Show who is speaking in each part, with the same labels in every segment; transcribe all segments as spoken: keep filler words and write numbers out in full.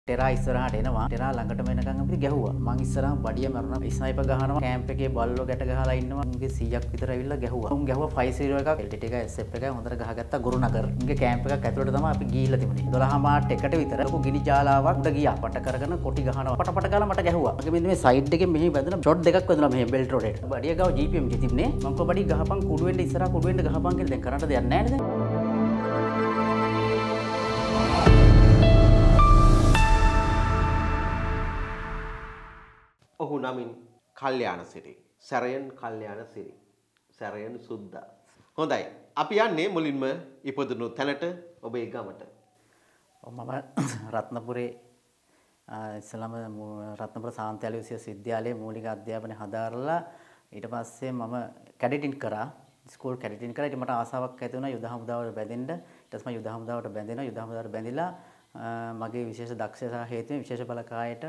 Speaker 1: Tera ඉස්සරහට එනවා. Tera ළඟටම එනකන් අපි ගැහුවා. මං ඉස්සරහම බඩිය මරනවා. ස්නයිපර් ගහනවා. කැම්ප් එකේ බල්ලෝ ගැට ගහලා ඉන්නවා. උන්ගේ සීයක් විතර ඇවිල්ලා ගැහුවා. උන් ගැහුවා ෆයිව් සීරෝ එකක් එල් ටී ටී එක එස් එෆ් එක හොඳට ගහගත්තා ගුරුනගර. උන්ගේ කැම්ප් එකක් ඇතුළට තමයි අපි ගිහිල්ලා තිබුණේ. දොළහ මාට එකට විතර ලොකු ගිනි ජාලාවක් උඩ ගියා. පට කරගෙන කොටි ගහනවා. පට පට ගාලා මට ගැහුවා. මගේ මෙන්න මේ සයිඩ් එකෙන් මෙහි වැදුනා ෂොට් දෙකක් වැදුනා මෙහි බෙල්ට් රෝඩේට. බඩිය ගාව ජී පී එම් තිබුණේ. මං කෝ බඩිය ගහපන් කුඩු වෙන්න ඉස්සරහ කුඩු වෙන්න ගහපන් කියලා දැන් කරන්න දෙයක් නැහැ නේද?
Speaker 2: ඔහු නමින් කල්යාණ සිරි. සැරයන් කල්යාණ සිරි. සැරයන් සුද්දා. හොඳයි. අපි යන්නේ මුලින්ම ඉපදුණු තැනට ඔබේ ගමට.
Speaker 1: මම රත්නපුරේ ඉස්ලාම රත්නපුර සාන්තියාල විශ්වවිද්‍යාලයේ මූලික අධ්‍යාපනය හදාරලා ඊට පස්සේ මම කැඩටින් කරා. ස්කූල් කැඩටින් කරා. ඊට මට ආසාවක් ඇති වුණා යුද හමුදාවට බැඳෙන්න. ඊට පස්සේ මම යුද හමුදාවට බැඳෙනවා. යුද හමුදාවට බැඳිලා මගේ විශේෂ දක්ෂතා හේතුවෙන් විශේෂ බලකායට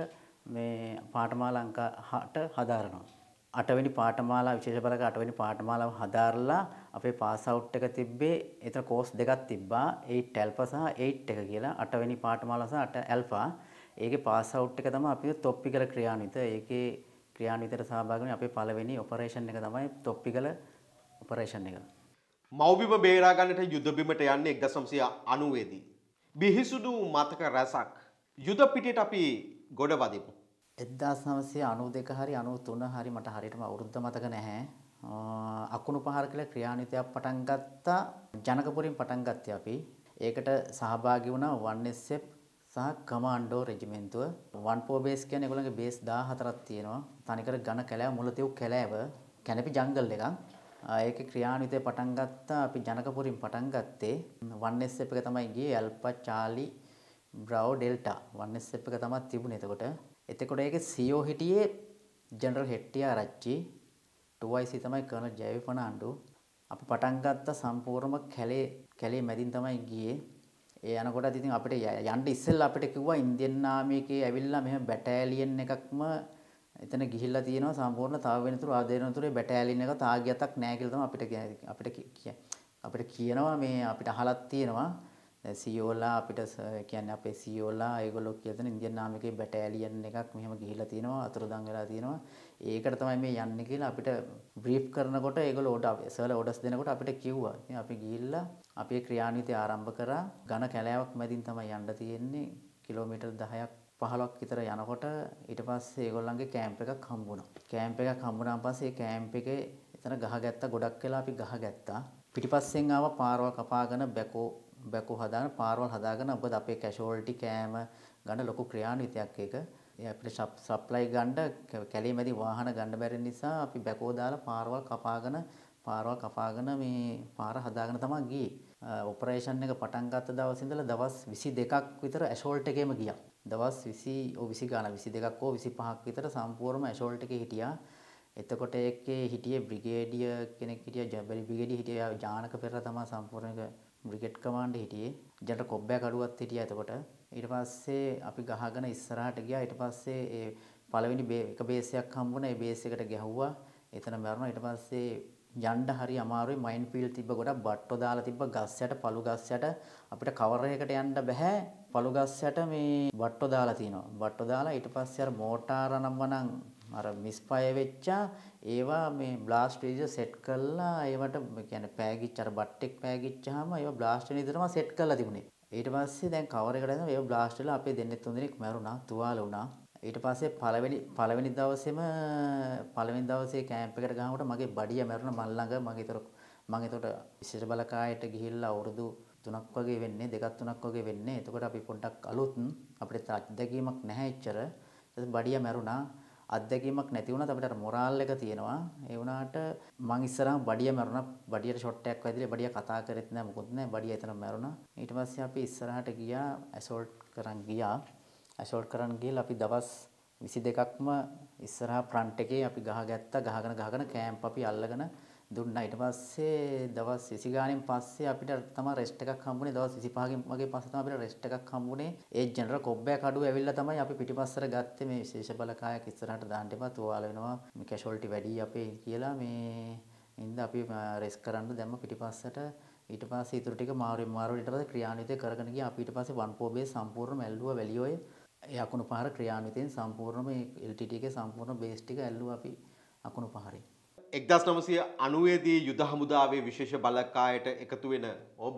Speaker 1: මේ පාඨමාලා අංක හත හදාරනවා. අට වෙනි පාඨමාලා විශේෂ බලක අට වෙනි පාඨමාලාව හදාරලා අපේ පාස් අවුට් එක තිබ්බේ එතන කෝස් දෙකක් තිබ්බා එයිට් ඇල්ෆා සහ එයිට් එක කියලා. අට වෙනි පාඨමාලාව සහ අට ඇල්ෆා. ඒකේ පාස් අවුට් එක තමයි අපි තොප්පිකල ක්‍රියාන්විත. ඒකේ ක්‍රියාන්විතයට සහභාගී වෙන්නේ අපේ පළවෙනි ඔපරේෂන් එක තමයි තොප්පිකල ඔපරේෂන් එක.
Speaker 2: මව්බිම බේරා ගන්නට යුද බිමට යන්නේ එක්දහස් නවසිය අනූවේ දී. බිහිසුණු මතක රැසක් යුද පිටේට අපි ගොඩ වදිමු.
Speaker 1: එක්දහස් නවසිය අනූ දෙක හරි අනූ තුන හරි මට හරියටම අවුරුද්ද මතක නැහැ. අකුණු පහර කියලා ක්‍රියාන්විතයක් පටන් ගත්තා. ජනකපුරින් පටන් ගත්තේ අපි. ඒකට සහභාගී වුණා වන් එස් එෆ් සහ කමාන්ඩෝ රෙජිමෙන්තුව. වන් ෆෝර් බේස් කියන්නේ ඒගොල්ලන්ගේ බේස් දාහතරක් තියෙනවා. තනිකර ඝන කැලෑව මුලතිව් කැලෑව කැනපි ජංගල් එකක්. ඒකේ ක්‍රියාන්විතය පටන් ගත්තා අපි ජනකපුරින් පටන් ගත්තේ. වන් එස් එෆ් එක තමයි ගියේ alpha Charlie bravo delta one S F එක තමයි තිබුණේ එතකොට. එතකොට ඒකේ සී ඊ ඕ හිටියේ ජෙනරල් හෙට්ටිආරච්චි. ටූ ආයි සී තමයි කර්නල් ජයවි ෆර්නාන්ඩෝ. අපි පටන් ගත්ත සම්පූර්ණම කැලේ කැලේ මැදින් තමයි ගියේ. ඒ යනකොට ඉතින් අපිට යන්න ඉස්සෙල්ලා අපිට කිව්වා ඉන්දියන් ආර්මියේ ඇවිල්ලා මෙහෙම බැටාලියන් එකක්ම එතන ගිහිල්ලා තියෙනවා සම්පූර්ණ තව වෙනතුරු ආදේනතුරේ බැටාලියන් එක තාගියතක් නැහැ කියලා තමයි අපිට අපිට අපිට කියනවා මේ අපිට අහලක් තියෙනවා. සී ඊ ඕලා අපිට කියන්නේ අපේ සී ඊ ඕලා ඒගොල්ලෝ කියන ඉන්දියන් ආර්මියේ බැටාලියන් එකක් මෙහෙම ගිහිල්ලා තියෙනවා අතුරුදන් වෙලා තියෙනවා. ඒකට තමයි මේ යන්නේ කියලා අපිට බ්‍රීෆ් කරනකොට ඒගොල්ලෝ ඕඩර් සර්ලා ඕඩර්ස් දෙනකොට අපිට කිව්වා. ඉතින් අපි ගිහිල්ලා අපේ ක්‍රියාන්විතය ආරම්භ කරා. ඝන කැලෑවක් මැදින් තමයි යන්න තියෙන්නේ. කිලෝමීටර් දහයක් පහළොවක් විතර යනකොට ඊට පස්සේ ඒගොල්ලන්ගේ කැම්ප් එකක් හම්බුණා. කැම්ප් එකක් හම්බුනාන් පස්සේ ඒ කැම්ප් එකේ එතන ගහගත්තා ගොඩක් වෙලා අපි ගහගත්තා. පිටිපස්සෙන් ආව පාරවල් කපාගෙන බැකෝ බැකෝ හදාගෙන පාරවල් හදාගෙන ඔබද අපේ කැෂුවල්ටි කෑම ගන්න ලොකු ක්‍රියාන්විතයක් ඒක. ඒ අපිට සප්ලයි ගන්න කැලේ මැදි වාහන ගන්න බැරි නිසා අපි බැකෝ දාලා පාරවල් කපාගෙන පාරවල් කපාගෙන මේ පාර හදාගෙන තමයි ගියේ. ඔපරේෂන් එක පටන් ගත්ත දවස් ඉඳලා දවස් විසි දෙකක් විතර ඇෂෝල්ට් එකේම ගියා. දවස් විසි ඔව් විසි ගාන විසි දෙකක් හෝ විසි පහක් විතර සම්පූර්ණම ඇෂෝල්ට් එකේ හිටියා. එතකොට ඒකේ හිටියේ බ්‍රිගේඩියර් කෙනෙක් හිටියා ජබලි බ්‍රිගේඩියර් හිටියා ජානක පෙරේරා තමයි සම්පූර්ණ එක බ්‍රිගේඩ් කමාන්ඩර් හිටියේ. ජනරල් කොබ්බෑ කඩුවත් හිටියා එතකොට. ඊට පස්සේ අපි ගහගෙන ඉස්සරහට ගියා. ඊට පස්සේ ඒ පළවෙනි එක බේස් එකක් හම්බුණා. ඒ බේස් එකට ගැහුවා. එතන මැරුණා. ඊට පස්සේ යන්න හරි අමාරුයි මයින් ෆීල්ඩ් තිබ්බ ගොඩක් බට්ටෝ දාලා තිබ්බ ගස් යට පළු ගස් යට අපිට කවර් එකකට යන්න බෑ. පළු ගස් යට මේ බට්ටෝ දාලා තිනවා. බට්ටෝ දාලා ඊට පස්සේ අර මෝටාර නම්වනම් අර මිස්ෆයර් වෙච්චා ඒවා මේ බ්ලාස්ට් විදිහට සෙට් කරලා ඒවට කියන්නේ පෑගිච්ච අර බට්ටෙක් පෑගිච්චාම ඒවා බ්ලාස්ට් වෙන විදිහටම සෙට් කරලා තිබුණේ. ඊට පස්සේ දැන් කවර් එකට දැම්ම ඒවා බ්ලාස්ට් වෙලා අපේ දෙන්නෙක් තුන්දෙනෙක් මැරුණා, තුවාල වුණා. ඊට පස්සේ පළවෙනි පළවෙනි දවසේම පළවෙනි දවසේ කැම්ප් එකට ගහනකොට මගේ බඩිය මැරුණා මල් ළඟ. මගේ ඒතර මම ඒතකොට විශේෂ බලකායට ගිහිල්ලා අවුරුදු තුනක් වගේ වෙන්නේ දෙකක් තුනක් වගේ වෙන්නේ. එතකොට අපි පොඩ්ඩක් අලුත් අපිට අත්දැකීමක් නැහැ එච්චර. ඊට බඩිය මැරුණා. අත්දැකීමක් නැති වුණත් අපිට අර මොරාල් එක තියෙනවා. ඒ වුණාට මං ඉස්සරහම බඩිය මැරුණා. බඩියට ෂොට් එකක් වැදිලා බඩිය කතා කරෙත් නැහැ මොකුත් නැහැ. බඩිය එතන මැරුණා. ඊට පස්සේ අපි ඉස්සරහට ගියා ඇසෝල්ට් කරන් ගියා. ඇසෝල්ට් කරන් ගිහලා අපි දවස් විසි දෙකක්ම ඉස්සරහා ෆ්‍රන්ට් එකේ අපි ගහගත්තා. ගහගෙන ගහගෙන කැම්ප් අපි අල්ලගෙන දුන්නා. ඊට පස්සේ දවස් විසි ගානෙන් පස්සේ අපිට තමයි රෙස්ට් එකක් හම්බුනේ. දවස් විසි පහකින් වගේ පස්සේ තමයි අපිට රෙස්ට් එකක් හම්බුනේ. ඒ ජෙනරල් කොබ්බෑ කඩුව ඇවිල්ලා තමයි අපි පිටිපස්සට ගත්තේ මේ විශේෂ බලකායක් ඉස්සරහට දාන්න එපා තුවාල වෙනවා. මේ කැෂුවල්ටි වැඩි අපේ කියලා මේ ඉඳ අපි රෙස් කරන්න දැම්ම පිටිපස්සට. ඊට පස්සේ ඊටු ටික මාරුවෙන් මාරුවට ඊට පස්සේ ක්‍රියාන්විතය කරගෙන ගියා. අපි ඊට පස්සේ වන් ෆෝර් බේස් සම්පූර්ණයෙන්ම ඇල්ලුවා වැලියෝයේ. ඒ අකුණු පහර ක්‍රියාන්විතයෙන් සම්පූර්ණම මේ එල් ටී ටී එකේ සම්පූර්ණ බේස් ටික ඇල්ලුවා අපි අකුණු පහරේ.
Speaker 2: එක්දහස් නවසිය අනූවේ දී යුද හමුදාවේ විශේෂ බලකායට එකතු වෙන ඔබ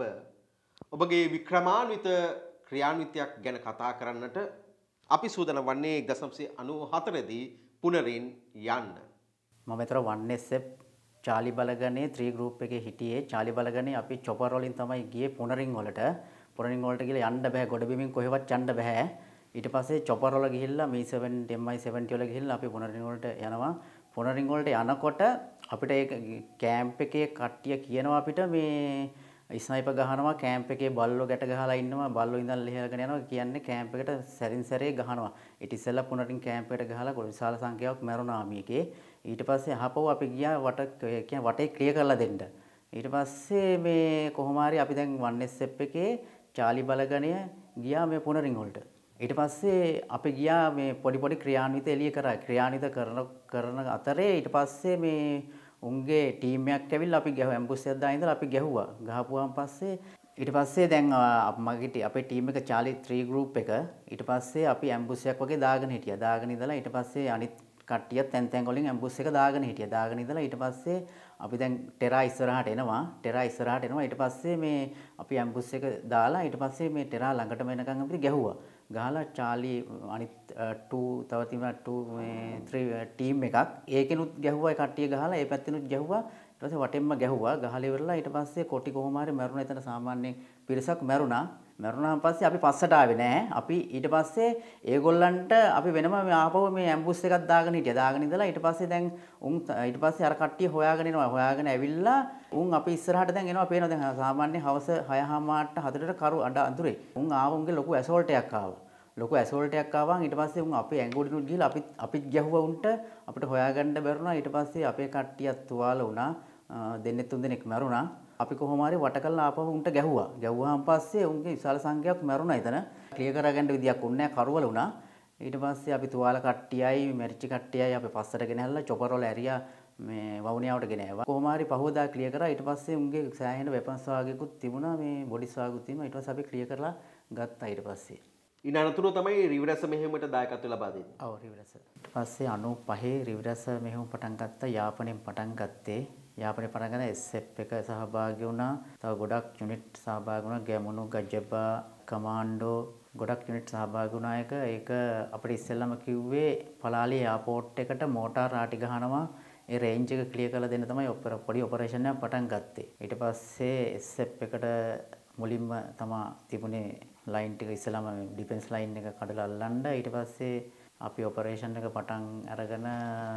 Speaker 2: ඔබගේ වික්‍රමාන්විත ක්‍රියාන්විතයක් ගැන කතා කරන්නට අපි සූදානම් වන්නේ එක්දහස් නවසිය අනූ හතර දී පුනරින් යන්න.
Speaker 1: මම ඒතර වන් එස් එෆ් චාලි බලගනේ ත්‍රී ගෲප් එකේ හිටියේ. චාලි බලගනේ අපි චොපර් වලින් තමයි ගියේ පුනරින් වලට. පුනරින් වලට ගිහලා යන්න බෑ, ගොඩ බිමින් කොහෙවත් යන්න බෑ. ඊට පස්සේ චොපර් වල ගිහිල්ලා මී සෙවන් එම් ආයි සෙවන්ටි වල ගිහිල්ලා අපි පුනරින් වලට යනවා. පුනරින් වලට යනකොට අපිට ඒ කැම්ප් එකේ කට්ටිය කියනවා අපිට මේ ස්නයිපර් ගහනවා, කැම්ප් එකේ බල්ලෝ ගැට ගහලා ඉන්නවා, බල්ලෝ ඉඳන් ලිහගෙන යනවා කියන්නේ කැම්ප් එකට සැරින් සැරේ ගහනවා. ඊට ඉස්සෙල්ලා පුනරින් කැම්ප් එකට ගහලා ගොඩ විශාල සංඛ්‍යාවක් මැරුණා මේකේ. ඊට පස්සේ අහපුව අපි ගියා වට කියන්නේ වටේ ක්ලියර් කරලා දෙන්න. ඊට පස්සේ මේ කොහොම හරි අපි දැන් වන් එස් එෆ් එකේ චාලි බලගණය ගියා මේ පුනරින් වලට. ඊට පස්සේ අපි ගියා මේ පොඩි පොඩි ක්‍රියාන්විත එළිය කරා. ක්‍රියාන්විත කරන කරන අතරේ ඊට පස්සේ මේ උන්ගේ ටීම් එකක් ඇවිල්ලා අපි ගැහුවා. ඇම්බුස් එකක් දාගෙන ඉඳලා අපි ගැහුවා. ගහපුවාන් පස්සේ ඊට පස්සේ දැන් මගේ අපේ ටීම් එක චාලි ත්‍රී ගෲප් එක ඊට පස්සේ අපි ඇම්බුස් එකක් වගේ දාගෙන හිටියා. දාගෙන ඉඳලා ඊට පස්සේ අනිත් කට්ටියත් තැන් තැන් වලින් ඇම්බුස් එක දාගෙන හිටියා. දාගෙන ඉඳලා ඊට පස්සේ අපි දැන් ටෙරා ඉස්සරහට එනවා. ටෙරා ඉස්සරහට එනවා. ඊට පස්සේ මේ අපි ඇම්බුස් එක දාලා ඊට පස්සේ මේ ටෙරා ළඟටම එනකන් අපි ගැහුවා. ගහලා චාලි අනිත් ටූ තව තිබුණා ටූ මේ ත්‍රී ටීම් එකක් ඒකෙනුත් ගැහුවා. ඒ කට්ටිය ගහලා ඒ පැත්තෙනුත් ගැහුවා. ඊට පස්සේ වටෙන්ම ගැහුවා. ගහලා ඉවරලා ඊට පස්සේ කොටි කොහොම හරි මැරුණා. එතන සාමාන්‍ය පිරිසක් මැරුණා. මැරුණාන් පස්සේ අපි පස්සට ආවේ නෑ. අපි ඊට පස්සේ ඒගොල්ලන්ට අපි වෙනම මේ ආපහු මේ ඇම්බුස් එකක් දාගෙන හිටියා. දාගෙන ඉඳලා ඊට පස්සේ දැන් උන් ඊට පස්සේ අර කට්ටිය හොයාගෙන එනවා. හොයාගෙන ඇවිල්ලා උන් අපි ඉස්සරහට දැන් එනවා. පේනවා දැන් සාමාන්‍ය හවස හය හමාරට හතරට කරු අඬ අඳුරේ. උන් ආව උන්ගේ ලොකු ඇසෝල්ට් එකක් ආවා. ලොකු ඇසෝල්ට් එකක් ආවම ඊට පස්සේ උන් අපේ ඇඟුඩිනුත් ගිහලා අපිත් අපිත් ගැහුවා උන්ට. අපිට හොයාගන්න බැරුණා. ඊට පස්සේ අපේ කට්ටියත් තුවාල වුණා. දෙන්නෙක් තුන් දෙනෙක් මැරුණා. අපි කොහොම හරි වට කළා ආපහු උන්ට ගැහුවා. ගැහුවාන් පස්සේ උන්ගේ විශාල සංඛ්‍යාවක් මැරුණා එතන. ක්ලියර් කරගන්න විදියක් උන්නේ නැහැ, කරවල වුණා. ඊට පස්සේ අපි තුවාල කට්ටියයි මැරිච්ච කට්ටියයි අපි පස්සට ගෙනහැල්ලා චොපර් වල ඇරියා මේ වවුනියාවට ගෙන ආවා. කොහොම හරි පහවදා ක්ලියර් කරා. ඊට පස්සේ උන්ගේ සෑහෙන වෙපන්ස් වාගේකුත් තිබුණා, මේ බොඩිස් වාගුත් තිබුණා. ඊට පස්සේ අපි ක්ලියර් කරලා ගත්තා ඊට පස්සේ.
Speaker 2: ඉන් අනතුරුව තමයි රිවිරස මෙහෙයුමට දායකත්වය ලබා දෙන්නේ.
Speaker 1: ඔව් රිවිරස. ඊට පස්සේ අනූ පහේ රිවිරස මෙහෙයුම පටන් ගත්තා. යාපනයෙන් පටන් ගත්තේ. යාපනයේ පටන් ගන්න එස් එෆ් එක සහභාගී වුණා. තව ගොඩක් යුනිට් සහභාගී වුණා. ගැමුණු, ගජබා, කමාන්ඩෝ ගොඩක් යුනිට් සහභාගී වුණා. එක ඒක අපිට ඉස්සෙල්ලාම කිව්වේ පලාලි එයාපෝට් එකට මෝටාර් රාටි ගහනවා. ඒ රේන්ජ් එක ක්ලියර් කරලා දෙන්න තමයි පොඩි ඔපරේෂන් එකක් පටන් ගත්තේ. ඊට පස්සේ එස් එෆ් එකට මුලින්ම තමයි තිබුණේ ලයින් ටික ඉස්සෙල්ලාම ඩිෆෙන්ස් ලයින් එක කඩලා අල්ලන්න. ඊට පස්සේ අපි ඔපරේෂන් එක පටන් අරගෙන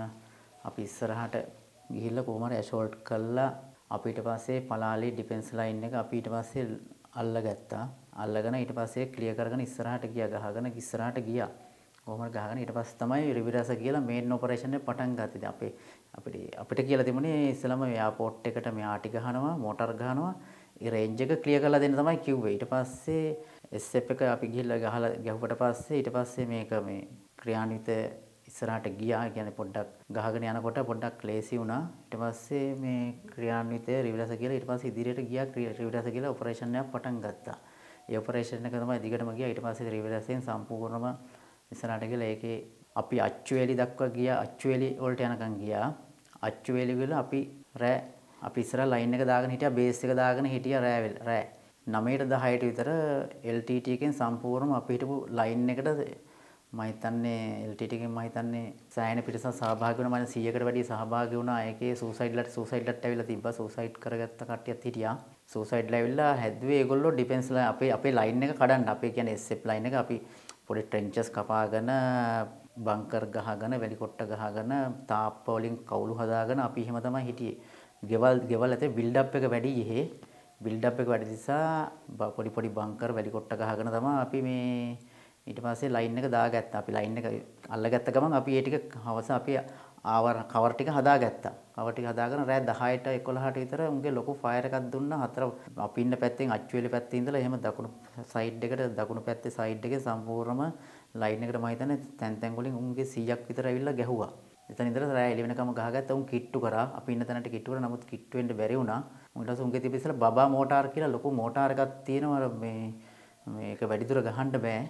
Speaker 1: අපි ඉස්සරහට ගිහිල්ලා කොහොම හරි ඇෂෝල්ට් කළා. අපි ඊට පස්සේ පලාලි ඩිෆෙන්ස් ලයින් එක අපි ඊට පස්සේ අල්ලගත්තා. අල්ලගෙන ඊට පස්සේ ක්ලියර් කරගෙන ඉස්සරහට ගියා. ගහගෙන ඉස්සරහට ගියා. කොහොම හරි ගහගෙන ඊට පස්සේ තමයි රිවිරස කියලා මේන් ඔපරේෂන් එක පටන් ගත්තේ. දැන් අපේ අපිට අපිට කියලා තිබුණේ ඉස්සෙල්ලාම එයාපෝට් එකට මේ ආටි ගහනවා, මෝටර් ගහනවා. ඒ රේන්ජ් එක ක්ලියර් කරලා දෙන්න තමයි කිව්වේ. ඊට පස්සේ එස් එෆ් එක අපි ගිහිල්ලා ගහලා ගැහුවට පස්සේ ඊට පස්සේ මේක මේ ක්‍රියාන්විත ඉස්සරහට ගියා. කියන්නේ පොඩ්ඩක් ගහගෙන යනකොට පොඩ්ඩක් ක්ලේසි වුණා. ඊට පස්සේ මේ ක්‍රියාන්විතය රිවිරස කියලා ඊට පස්සේ ඉදිරියට ගියා. රිවිරස කියලා ඔපරේෂන් එකක් පටන් ගත්තා. ඒ ඔපරේෂන් එක තමයි දිගටම ගියා. ඊට පස්සේ රිවිරසෙන් සම්පූර්ණම ඉස්සරහට ගිහලා ඒකේ අපි අච්චුවේලි දක්වා ගියා. අච්චුවේලි වලට යනකම් ගියා. අච්චුවේලි වල අපි රෑ අපි ඉස්සර ලයින් එක දාගෙන හිටියා. බේස් එක දාගෙන හිටියා රෑ රෑ නවයට දහයට විතර එල් ටී ටී එකෙන් සම්පූර්ණම අපි හිටපු ලයින් එකට මම හිතන්නේ එල් ටී ටී එකෙන් මම හිතන්නේ සෑහෙන පිටසක් සහභාගී වුණා. මම සීයකට වැඩි සහභාගී වුණා. ඒකේ සූසයිඩ්ලට සූසයිඩ්ලට ඇවිල්ලා තිබ්බා. සූසයිඩ් කරගත්ත කට්ටියත් හිටියා. සූසයිඩ්ලා ඇවිල්ලා හැදුවේ ඒගොල්ලෝ ඩිෆෙන්ස් අපේ අපේ ලයින් එක කඩන්න. අපේ කියන්නේ එස් එෆ් ලයින් එක අපි පොඩි ට්‍රෙන්චස් කපාගෙන බංකර් ගහගෙන වැලි කොට්ට ගහගෙන තාප්ප වලින් කවුළු හදාගෙන අපි එහෙම තමයි හිටියේ. ගෙවල් ගෙවල් ඇතේ බිල්ඩ් අප් එක වැඩි ඉහේ. බිල්ඩ් අප් එක වැඩි නිසා පොඩි පොඩි බංකර් වැලි කොට්ට ගහගෙන තමයි අපි මේ ඊට පස්සේ ලයින් එක දාගත්තා. අපි ලයින් එක අල්ලගත්ත ගමන් අපි ඒ ටික හවස අපි ආවර කවර් ටික හදාගත්තා. කවර් ටික හදාගෙන රෑ දහයට එකොළහට විතර උන්ගේ ලොකු ෆයර් එකක් දුන්නා. හතර අපි ඉන්න පැත්තෙන් අච්චුවේලි පැත්තේ ඉඳලා එහෙම දකුණු සයිඩ් එකට දකුණු පැත්තේ සයිඩ් එකේ සම්පූර්ණම ලයින් එකට මම හිතන්නේ තැන් තැන් වලින් උන්ගේ සීයක් විතර ඇවිල්ලා ගැහුවා. එතන ඉඳලා රෑ එළි වෙනකම් ගහගත්තා. උන් කිට්ටු කරා. අපි ඉන්න තැනට කිට්ටු කරා. නමුත් කිට්ටු වෙන්න බැරි වුණා. ඊට පස්සේ උන්ගේ තිබ්බ ඉස්සලා බබා මෝටාර් කියලා ලොකු මෝටාර් එකක් තියෙනවා. මේ මේක වැඩි දුර ගහන්න බෑ.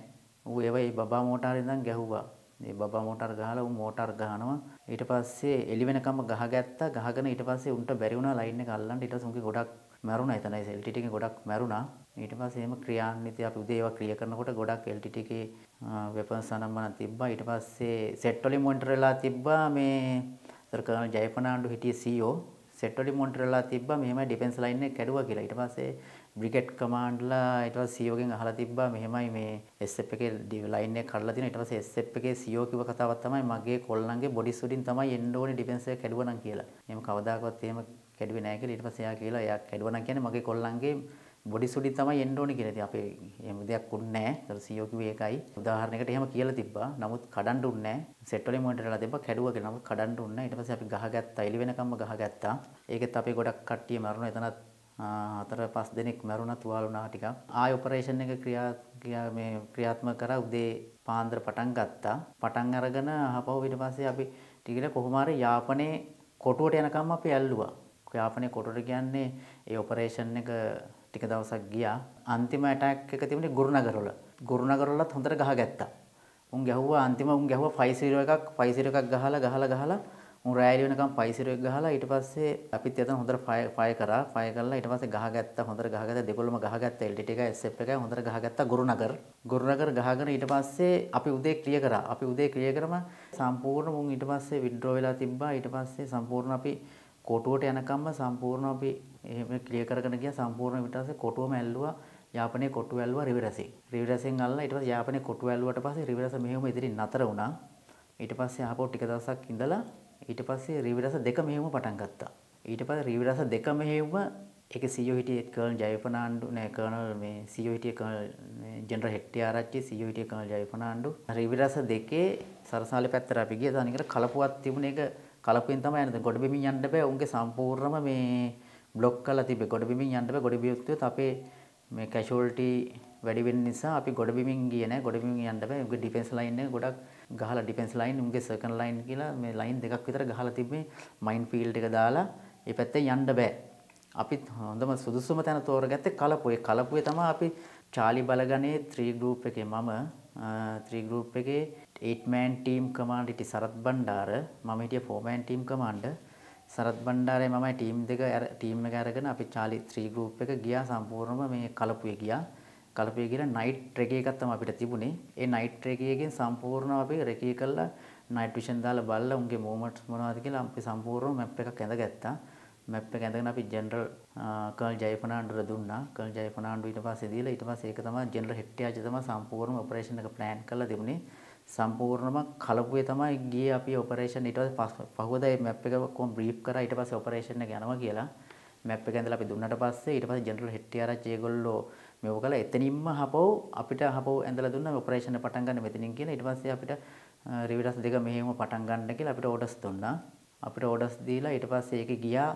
Speaker 1: ඌ ඒවයි බබා මෝටාරේ ඉඳන් ගැහුවා. මේ බබා මෝටාර ගහලා ඌ මෝටාර ගහනවා. ඊට පස්සේ එළි වෙනකම්ම ගහගත්තා. ගහගෙන ඊට පස්සේ උන්ට බැරි වුණා ලයින් එක අල්ලන්න. ඊට පස්සේ උන්ගේ ගොඩක් මැරුණා. එතන එල් ටී ටී එකේ ගොඩක් මැරුණා. ඊට පස්සේ එහෙම ක්‍රියාන්විතය අපි උදේ ඒවා ක්‍රියා කරනකොට ගොඩක් එල් ටී ටී එකේ වෙපන්ස් අනම්මන තිබ්බා. ඊට පස්සේ සෙට් වලින් මොනිටර් වෙලා තිබ්බා මේ සර් කර්නල් ජයපනාණ්ඩු හිටියේ සී ඕ සෙට් වලින් මොනිටර් වෙලා තිබ්බා මෙහෙමයි ඩිෆෙන්ස් ලයින් එක කැඩුවා කියලා. ඊට පස්සේ බ්‍රිගේඩ් කමාන්ඩ්ලා ඊට පස්සේ සී ඕ ගෙන් අහලා තිබ්බා මෙහෙමයි මේ එස් එෆ් එකේ ලයින් එක කඩලා තියෙනවා. ඊට පස්සේ එස් එෆ් එකේ සී ඕ කිව්ව කතාවක් තමයි මගේ කොල්ලන්ගේ බොඩිස් වලින් තමයි එන්න ඕනේ ඩිෆෙන්ස් එක කැඩුවා නම් කියලා. එහෙම කවදාකවත් එහෙම කැඩුවේ නැහැ කියලා. ඊට පස්සේ එයා කියලා එයා කැඩුවා නම් කියන්නේ මගේ කොල්ලන්ගේ බොඩි සුඩි තමයි එන්න ඕනේ කියලා. ඉතින් අපේ එහෙම දෙයක් උන්නේ නැහැ. ඒතර සී ඕ කිව්වේ ඒකයි. උදාහරණයකට එහෙම කියලා තිබ්බා. නමුත් කඩන්න උන්නේ නැහැ. සෙට් වලින් මොනිටර් කරලා තිබ්බා කැඩුවා කියලා. නමුත් කඩන්න උන්නේ නැහැ. ඊට පස්සේ අපි ගහගත්තා. එළි වෙනකම්ම ගහගත්තා. ඒකෙත් අපේ ගොඩක් කට්ටිය මරුණා. එතනත් හතර පහ දෙනෙක් මරුණා තුවාල වුණා ටිකක්. ආය ඔපරේෂන් එක ක්‍රියා ක්‍රියා මේ ක්‍රියාත්මක කරා උදේ පාන්දර පටන් ගත්තා. පටන් අරගෙන ආපහු ඊට පස්සේ අපි ටිකට කොහොම හරි යාපනයේ කොටුවට යනකම් අපි ඇල්ලුවා. යාපනයේ කොටුවට කියන්නේ ඒ ඔපරේෂන් එක ටික දවසක් ගියා. අන්තිම ඇටැක් එක තිබුණේ ගුරුනගරවල. ගුරුනගරවලත් හොඳට ගහගත්තා. උන් ගැහුවා අන්තිම උන් ගැහුවා ෆයිව් සීරෝ එකක් ෆයිව් සීරෝ එකක් ගහලා ගහලා ගහලා උන් රෑලි වෙනකම් ෆයිව් සීරෝ එක ගහලා ඊට පස්සේ අපිත් එතන හොඳට ෆයර් ෆයර් කරා. ෆයර් කරලා ඊට පස්සේ ගහගත්තා. හොඳට ගහගත්තා. දෙකොල්ලම ගහගත්තා. එල් ටී ටී එකයි එස් එෆ් එකයි හොඳට ගහගත්තා ගුරුනගර. ගුරුනගර ගහගෙන ඊට පස්සේ අපි උදේ ක්ලියර් කරා. අපි උදේ ක්ලියර් කරම සම්පූර්ණ මුන් ඊට පස්සේ විත්ඩ්‍රෝ වෙලා තිබ්බා. ඊට පස්සේ සම්පූර්ණ අපි කොටුවට යනකම්ම සම්පූර්ණ අපි එහෙම ක්ලියර් කරගෙන ගියා. සම්පූර්ණ ඊට පස්සේ කොටුවම ඇල්ලුවා. යාපනයේ කොටුව ඇල්ලුවා රිවරසින්. රිවරසින් අල්ලලා ඊට පස්සේ යාපනයේ කොටුව ඇල්ලුවට පස්සේ රිවරස මෙහෙම ඉදිරින් නතර වුණා. ඊට පස්සේ ආපහු ටික දවසක් ඉඳලා ඊට පස්සේ රිවරස දෙක මෙහෙම පටන් ගත්තා. ඊට පස්සේ රිවරස දෙක මෙහෙම ඒකේ සී ඕ හිටියේ කර්නල් ජයපනාණ්ඩු නෑ කර්නල් මේ සී ඕ හිටියේ colonel general Hettiarachchi C O හිටියේ කර්නල් ජයපනාණ්ඩු. රිවරස දෙකේ සරසාලේ පැත්තට අපි ගියා. තනිකර කලපුවක් තිබුණ එක කලපුවෙන් තමයි යන්නේ. ගොඩ බිමින් යන්න බෑ. උන්ගේ සම්පූර්ණම මේ බ්ලොක් කරලා තිබ්බේ. ගොඩ බිමින් යන්න බෑ. ගොඩ බියුත් අපේ මේ කැෂුවල්ටි වැඩි වෙන නිසා අපි ගොඩ බිමින් ගියේ නැහැ. ගොඩ බිමින් යන්න බෑ. උන්ගේ ඩිෆෙන්ස් ලයින් එක ගොඩක් ගහලා ඩිෆෙන්ස් ලයින් උන්ගේ සර්කල් ලයින් කියලා මේ ලයින් දෙකක් විතර ගහලා තිබ්බේ. මයින් ෆීල්ඩ් එක දාලා ඒ පැත්තෙන් යන්න බෑ. අපිත් හොඳම සුදුසුම තැන තෝරගත්තේ කලපුවේ. කලපුවේ තමයි අපි චාලි බලගනේ ත්‍රී ගෲප් එකේ මම ත්‍රී ගෲප් එකේ eight man team commander ඉති සරත් බණ්ඩාර මම හිටියේ four man team commander Sarath බණ්ඩාරේ මමයි ටීම් දෙක ටීම් එක අරගෙන අපි චාලි ත්‍රී ගෲප් එක ගියා සම්පූර්ණම මේ කලපුවේ ගියා. කලපුවේ ගිහලා නයිට් ට්‍රෙකේ එකක් තමයි අපිට තිබුණේ. ඒ නයිට් ට්‍රෙකේ එකෙන් සම්පූර්ණව අපි රෙකී කරලා නයිට් විෂන් දාලා බලලා උන්ගේ මූවමන්ට්ස් මොනවද කියලා අපි සම්පූර්ණ මැප් එකක් ඇඳගත්තා. මැප් එක ඇඳගෙන අපි ජෙනරල් කර්නල් ජයපනාණ්ඩුට දුන්නා. කර්නල් ජයපනාණ්ඩු ඊට පස්සේ දීලා ඊට පස්සේ ඒක තමයි ජෙනරල් හෙට්ටිආච්චි තමයි සම්පූර්ණ ඔපරේෂන් එක ප්ලෑන් කරලා තිබුණේ. සම්පූර්ණම කලපුවේ තමයි ගියේ අපි ඔපරේෂන්. ඊට පස්සේ පහුවදා මේ මැප් එක කොහොම බ්‍රීෆ් කරා. ඊට පස්සේ ඔපරේෂන් එක යනවා කියලා මැප් එක ඇඳලා අපි දුන්නාට පස්සේ ඊට පස්සේ ජෙනරල් හෙට්ටිආරච්චි ඒගොල්ලෝ මේව කළා. එතනින්ම හපව අපිට හපව ඇඳලා දුන්නා මේ ඔපරේෂන් එක පටන් ගන්න මෙතනින් කියලා. ඊට පස්සේ අපිට රිවිටස් දෙක මෙහෙම පටන් ගන්න කියලා අපිට ඕඩර්ස් දුන්නා. අපිට ඕඩර්ස් දීලා ඊට පස්සේ ඒකේ ගියා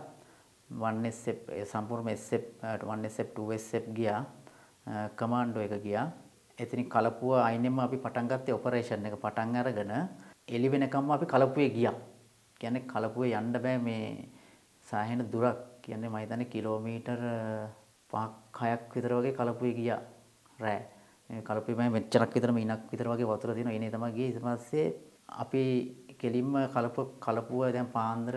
Speaker 1: one S F සම්පූර්ණ S F one S F two S F ගියා. කමාන්ඩෝ එක ගියා. එතනින් කලපුව අයිනෙම අපි පටන් ගත්තේ ඔපරේෂන් එක පටන් අරගෙන එළි වෙනකම්ම අපි කලපුවේ ගියා. කියන්නේ කලපුවේ යන්න බෑ මේ සාහෙන දුරක්. කියන්නේ මම හිතන්නේ කිලෝමීටර් පහක් හයක් විතර වගේ කලපුවේ ගියා රෑ. මේ කලපුවේ මම මෙච්චරක් විතර මීනක් විතර වගේ වතුර තියෙනවා. එනේ තමයි ගියේ. ඊට පස්සේ අපි කෙලින්ම කලපුව කලපුව දැන් පාන්දර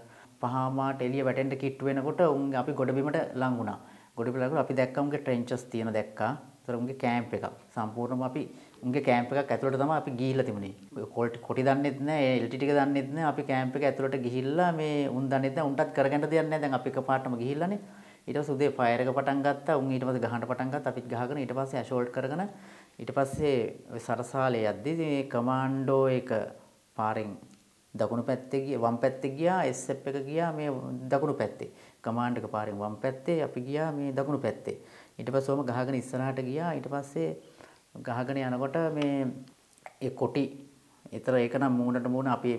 Speaker 1: පහමාට එළිය වැටෙන්න කිට්ටු වෙනකොට උන් අපි ගොඩබිමට ලං වුණා. ගොඩබිම ලඟ අපි දැක්කා උන්ගේ ට්‍රෙන්චස් තියෙන දැක්කා. ඒතර උන්ගේ කැම්ප් එකක්. සම්පූර්ණයෙන්ම අපි උන්ගේ කැම්ප් එකක් ඇතුළට තමයි අපි ගිහිල්ලා තිබුණේ. කොටි කොටි දන්නෙත් නැහැ, එල් ටී ටික දන්නෙත් නැහැ. අපි කැම්ප් එක ඇතුළට ගිහිල්ලා මේ උන් දන්නෙත් නැහැ. උන්ටත් කරගන්න දෙයක් නැහැ. දැන් අපි එකපාරටම ගිහිල්ලානේ. ඊට පස්සේ උදේ ෆයර් එක පටන් ගත්තා. උන් ඊට පස්සේ ගහන්න පටන් ගත්තා. අපිත් ගහගෙන ඊට පස්සේ ඇෂෝල්ට් කරගෙන ඊට පස්සේ ඔය සරසාලේ යද්දි මේ කමාන්ඩෝ එක පාරෙන් දකුණු පැත්තේ ගියා වම් පැත්තේ ගියා එස් එෆ් එක ගියා මේ දකුණු පැත්තේ කමාන්ඩ් එක පාරෙන් වම් පැත්තේ අපි ගියා මේ දකුණු පැත්තේ ඊට පස්සේ ඔහම ගහගෙන ඉස්සරහට ගියා ඊට පස්සේ ගහගෙන යනකොට මේ ඒ කොටි ඊතර ඒක නම් මූණට මූණ අපි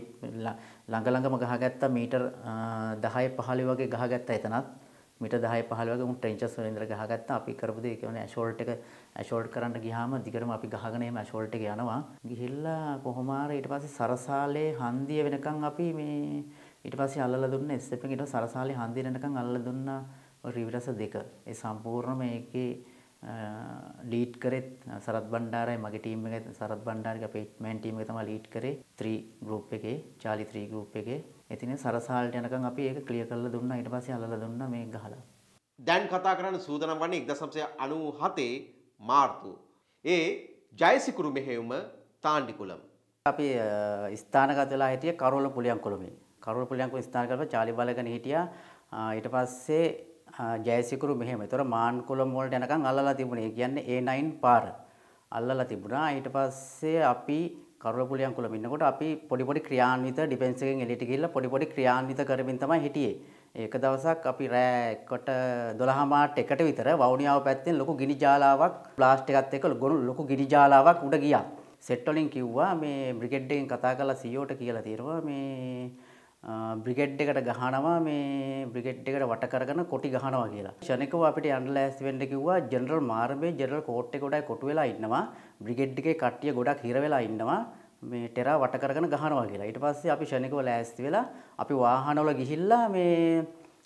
Speaker 1: ළඟ ළඟම ගහගත්තා මීටර් දහය පහළොව වගේ ගහගත්තා එතනත් මීටර් දහය පහළොව වගේ උන් ට්‍රෙන්චස් වලින් ඉඳලා ගහගත්තා අපි කරපු දේ කියන්නේ ඇෂෝල්ට් එක ඇෂෝල්ට් කරන්න ගියාම දිගටම අපි ගහගෙන එහෙම ඇෂෝල්ට් එක යනවා ගිහිල්ලා කොහොම හරි ඊට පස්සේ සරසාලේ හන්දිය වෙනකන් අපි මේ ඊට පස්සේ අල්ලලා දුන්න එස් එෆ් එක ඊට සරසාලේ හන්දිය වෙනකන් අල්ලලා දුන්නා රිවිරස දෙක ඒ සම්පූර්ණ මේකේ ලීඩ් කරෙත් සරත් බණ්ඩාරයි මගේ ටීම් එකේ සරත් බණ්ඩාරගේ අපේ මෑන් ටීම් එක තමයි ලීඩ් කරේ three ගෲප් එකේ චාලි three ගෲප් එකේ. ඉතින් සරසාල්ට යනකම් අපි ඒක ක්ලියර් කරලා දුන්නා. ඊට පස්සේ අල්ලලා දුන්නා මේක ගහලා.
Speaker 2: දැන් කතා කරන්න සූදානම් වන්නේ එක්දහස් නවසිය අනූහතේ මාර්තු. ඒ ජයසිකුරු මෙහෙයුම තාණ්ඩිකුලම්.
Speaker 1: අපි ස්ථානගත වෙලා හිටියේ කරවල පුලියන්කොළමේ. කරවල පුලියන්කොළ ස්ථානගත චාලි බලගෙන හිටියා. ඊට පස්සේ ජයසිකුරු මෙහෙම. ඒතර මාන්කුලම් වලට යනකම් අල්ලලා තිබුණේ. ඒ කියන්නේ A nine පාර අල්ලලා තිබුණා. ඊට පස්සේ අපි කරවල පුලියන්කොළම ඉන්නකොට අපි පොඩි පොඩි ක්‍රියාන්විත ඩිෆෙන්ස් එකෙන් එළියට ගිහිල්ලා පොඩි පොඩි ක්‍රියාන්විත කරමින් තමයි හිටියේ. ඒක දවසක් අපි රෑ එකට දොළහ මාට එකට විතර වවුනියාව පැත්තෙන් ලොකු ගිනි ජාලාවක් බ්ලාස්ට් එකත් එක්ක ලොකු ගිනි ජාලාවක් උඩ ගියා. සෙට් වලින් කිව්වා මේ බ්‍රිගේඩ් එකෙන් කතා කරලා C E O ට කියලා තියෙනවා මේ බ්‍රිගේඩ් එකට ගහනවා මේ බ්‍රිගේඩ් එකට වට කරගෙන කොටි ගහනවා කියලා. ෂණිකව අපිට යන්න ලෑස්ති වෙන්න කිව්වා. ජෙනරල් මාර්බේ ජෙනරල් කෝට් එක ගොඩයි කොටු වෙලා ඉන්නවා. බ්‍රිගේඩ් එකේ කට්ටිය ගොඩක් හිර වෙලා ඉන්නවා. මේ ටෙරා වට කරගෙන ගහනවා කියලා. ඊට පස්සේ අපි ෂණිකව ලෑස්ති වෙලා අපි වාහනවල ගිහිල්ලා මේ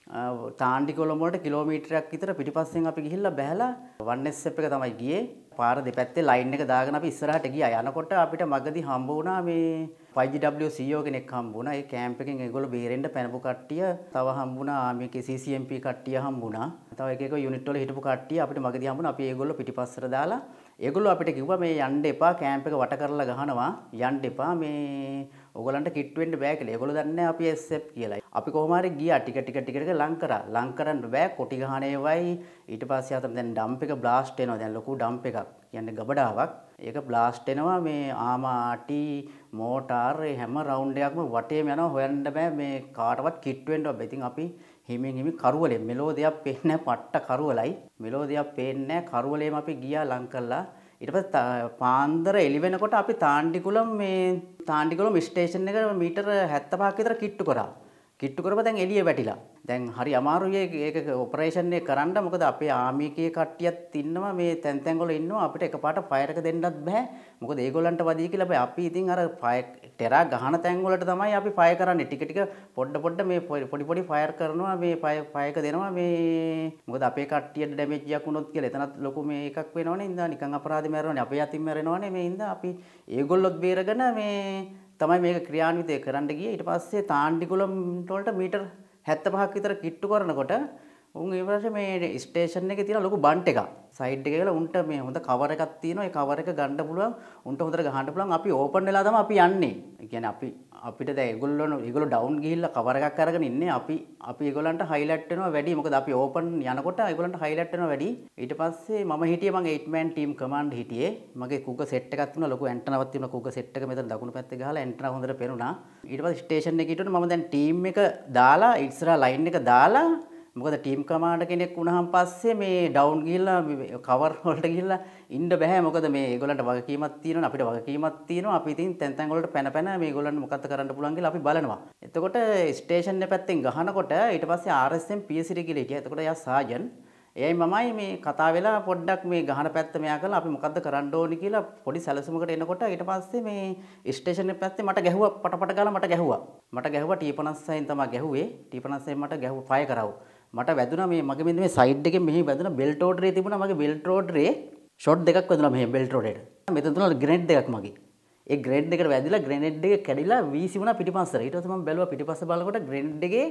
Speaker 1: තාණ්ඩිකොළඹ වලට කිලෝමීටරයක් විතර පිටිපස්සෙන් අපි ගිහිල්ලා බැහැලා one S F එක තමයි ගියේ. පාර දෙපැත්තේ ලයින් එක දාගෙන අපි ඉස්සරහට ගියා. යනකොට අපිට මගදී හම්බ වුණා මේ five G W C E O කෙනෙක් හම්බ වුණා. ඒ කැම්ප් එකෙන් ඒගොල්ලෝ බේරෙන්න පැනපු කට්ටිය තව හම්බ වුණා. ආමිකේ C C M P කට්ටිය හම්බ වුණා. තව එක එක යුනිට් වල හිටපු කට්ටිය අපිට මගදී හම්බ වුණා. අපි ඒගොල්ලෝ පිටිපස්සට දාලා ඒගොල්ලෝ අපිට කිව්වා මේ යන්න එපා කැම්ප් එක වට කරලා ගහනවා. යන්න එපා මේ ඕගලන්ට කිට් වෙන්න බෑ කියලා. ඒගොල්ලෝ දන්නේ නැහැ අපි S F කියලා. අපි කොහොම හරි ගියා ටික ටික ටික ටික ලං කරා. ලං කරන්න බෑ කොටි ගහන ඒවයි. ඊට පස්සේ අතන දැන් ඩම්ප් එක බ්ලාස්ට් වෙනවා. දැන් ලොකු ඩම්ප් එකක්. කියන්නේ ගබඩාවක්. ඒක බ්ලාස්ට් වෙනවා මේ ආමාටි මෝටාර් හැම රවුන්ඩ් එකක්ම වටේම යනවා. හොයන්න බෑ මේ කාටවත් කිට් වෙන්න බෑ. ඉතින් අපි හිමින් හිමි කරුවලේ මෙලෝ දෙයක් පේන්නේ නැහැ. පට්ට කරුවලයි. මෙලෝ දෙයක් පේන්නේ නැහැ. කරුවලේම අපි ගියා ලං කළා. ඊට පස්සේ පාන්දර එළි වෙනකොට අපි තාණ්ඩිකුලම් මේ තාණ්ඩිකුලම් ස්ටේෂන් එක මීටර හැත්තෑපහක් විතර කිට්ටු කරා. කිට්ටු කරපුවා දැන් එළිය වැටිලා. දැන් හරි අමාරුයි ඒක ඔපරේෂන් එක කරන්න. මොකද අපේ ආමිකේ කට්ටියත් ඉන්නවා මේ තැන් තැන් වල ඉන්නවා. අපිට එකපාරට ෆයර් එක දෙන්නත් බෑ. මොකද ඒගොල්ලන්ට වදී කියලා බෑ. අපි ඉතින් අර ෆයර් ටෙරා ගහන තැන් වලට තමයි අපි ෆයර් කරන්නේ. ටික ටික පොඩ පොඩ මේ පොඩි පොඩි ෆයර් කරනවා. මේ ෆයර් එක දෙනවා මේ මොකද අපේ කට්ටියට ඩැමේජ් එකක් වුණොත් කියලා එතනත් ලොකු මේ එකක් වෙනවනේ. ඉඳා නිකන් අපරාධි මැරෙනවනේ. අපේ අතින් මැරෙනවනේ. මේ ඉඳා අපි ඒගොල්ලොත් බේරගෙන මේ තමයි මේක ක්‍රියාන්විතය කරන්න ගියේ. ඊට පස්සේ තාණ්ඩිකුලම් වලට මීටර් හැත්තෑපහක් විතර කිට්ටු කරනකොට උන් ඒ වගේ මේ ස්ටේෂන් එකේ තියෙන ලොකු බන්ට් එකක් සයිඩ් එකේ ගලා උන්ට මේ හොඳ කවර් එකක් තියෙනවා. ඒ කවර් එක ගන්න පුළුවන්. උන්ට හොඳට ගහන්න පුළුවන්. අපි ඕපන් වෙලා තමයි අපි යන්නේ. ඒ කියන්නේ අපි අපිට දැන් ඒගොල්ලෝ ඒගොල්ලෝ ඩවුන් ගිහිල්ලා කවර් එකක් අරගෙන ඉන්නේ. අපි අපි ඒගොල්ලන්ට හයිලයිට් වෙනවා වැඩි. මොකද අපි ඕපන් යනකොට ඒගොල්ලන්ට හයිලයිට් වෙනවා වැඩි. ඊට පස්සේ මම හිටියේ මගේ eight man team command හිටියේ. මගේ කුක සෙට් එකක් තිබුණා. ලොකු ඇන්ටනාවක් තිබුණා. කුක සෙට් එක මෙතන දකුණු පැත්තේ ගහලා ඇන්ටනා හොඳට පෙනුණා. ඊට පස්සේ ස්ටේෂන් එකේ හිටියොත් මම දැන් ටීම් එක දාලා ඉස්සරහා ලයින් එක දාලා මොකද ටීම් කමාන්ඩර් කෙනෙක් වුණාන් පස්සේ මේ ඩවුන් ගිහිල්ලා කවර් වලට ගිහිල්ලා ඉන්න බෑ. මොකද මේ ඒගොල්ලන්ට වගකීමක් තියෙනවා. අපිට වගකීමක් තියෙනවා. අපි ඉතින් තැන් තැන් වලට පැන පැන මේගොල්ලන්ට මොකක්ද කරන්න පුළුවන් කියලා අපි බලනවා. එතකොට ස්ටේෂන් එක පැත්තෙන් ගහනකොට ඊට පස්සේ R S M P S C කියලා හිටියා. එතකොට එයා සාජන් එයයි මමයි මේ කතා වෙලා පොඩ්ඩක් මේ ගහන පැත්ත මෙයා කරලා අපි මොකද්ද කරන්න ඕනි කියලා පොඩි සැලසුමකට එනකොට ඊට පස්සේ මේ ස්ටේෂන් එක පැත්තේ මට ගැහුවා පට පට ගාලා මට ගැහුවා. මට ගැහුවා T fifty න් තමයි ගැහුවේ. T fifty මට ගැහුවා ෆයර් කරාවු. මට වැදුනා මේ මගේ මෙන්න මේ සයිඩ් එකෙන් මෙහි වැදුනා බෙල්ට් රෝඩරේ තිබුණා. මගේ බෙල්ට් රෝඩරේ ෂොට් දෙකක් වැදුනා මෙහි බෙල්ට් රෝඩරේට. මෙතන තුන ග්‍රෙනේඩ් දෙකක් මගේ. ඒ ග්‍රෙනේඩ් දෙකට වැදිලා ග්‍රෙනේඩ් එක කැඩිලා වීසි වුණා පිටිපස්සට. ඊට පස්සේ මම බැලුවා පිටිපස්ස බලනකොට ග්‍රෙනේඩ් එකේ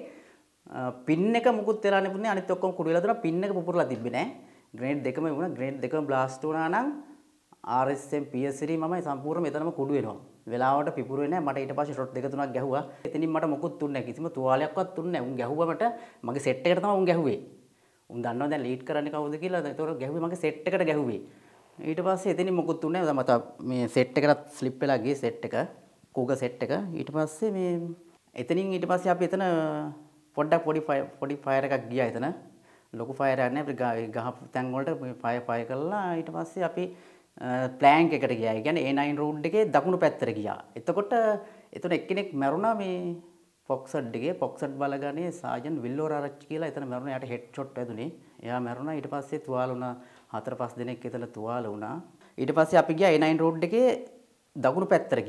Speaker 1: පින් එක මුකුත් වෙලා නෙපුනේ. අනිත් ඔක්කොම කුඩු වෙලා දුනා. පින් එක පුපුරලා තිබ්බේ නෑ. ග්‍රෙනේඩ් දෙකම වුණා. ග්‍රෙනේඩ් දෙකම බ්ලාස්ට් වුණා නම් R S M P S C මම සම්පූර්ණ මෙතනම කුඩු වෙනවා. වෙලාවට පිපුරුවේ නැහැ. මට ඊට පස්සේ ෂොට් දෙක තුනක් ගැහුවා. එතනින් මට මොකුත් තුන්නේ නැහැ. කිසිම තුවාලයක්වත් තුන්නේ නැහැ. උන් ගැහුවා මට මගේ සෙට් එකට තමයි උන් ගැහුවේ. උන් දන්නවා දැන් ලීඩ් කරන්නේ කවුද කියලා. ඒතකොට ගැහුවේ මගේ සෙට් එකට ගැහුවේ. ඊට පස්සේ එතනින් මොකුත් තුන්නේ නැහැ. මත මේ සෙට් එකටත් ස්ලිප් වෙලා ගියේ සෙට් එක. කූග සෙට් එක. ඊට පස්සේ මේ එතනින් ඊට පස්සේ අපි එතන පොඩ්ඩක් පොඩි පොඩි ෆයර් එකක් ගියා එතන. ලොකු ෆයර් එකක් නෑ. අපි ගහ තැන් වලට ෆයර් ෆයර් කළා. ඊට පස්සේ අපි ප්ලෑන්ක් එකට ගියා. ඒ කියන්නේ A nine රෝඩ් එකේ දකුණු පැත්තට ගියා. එතකොට එතන එක්කෙනෙක් මැරුණා මේ පොක්සඩ් එකේ. පොක්සඩ් බලගන්නේ සාජන් විල්ලෝර ආරච්චි කියලා. එතන මැරුණා. යාට හෙඩ් ෂොට් වැදුනේ. එයා මැරුණා. ඊට පස්සේ තුවාල වුණා. හතර පහ දෙනෙක් එතන තුවාල වුණා. ඊට පස්සේ අපි ගියා A nine රෝඩ් එකේ දකුණු පැත්තට ගියා.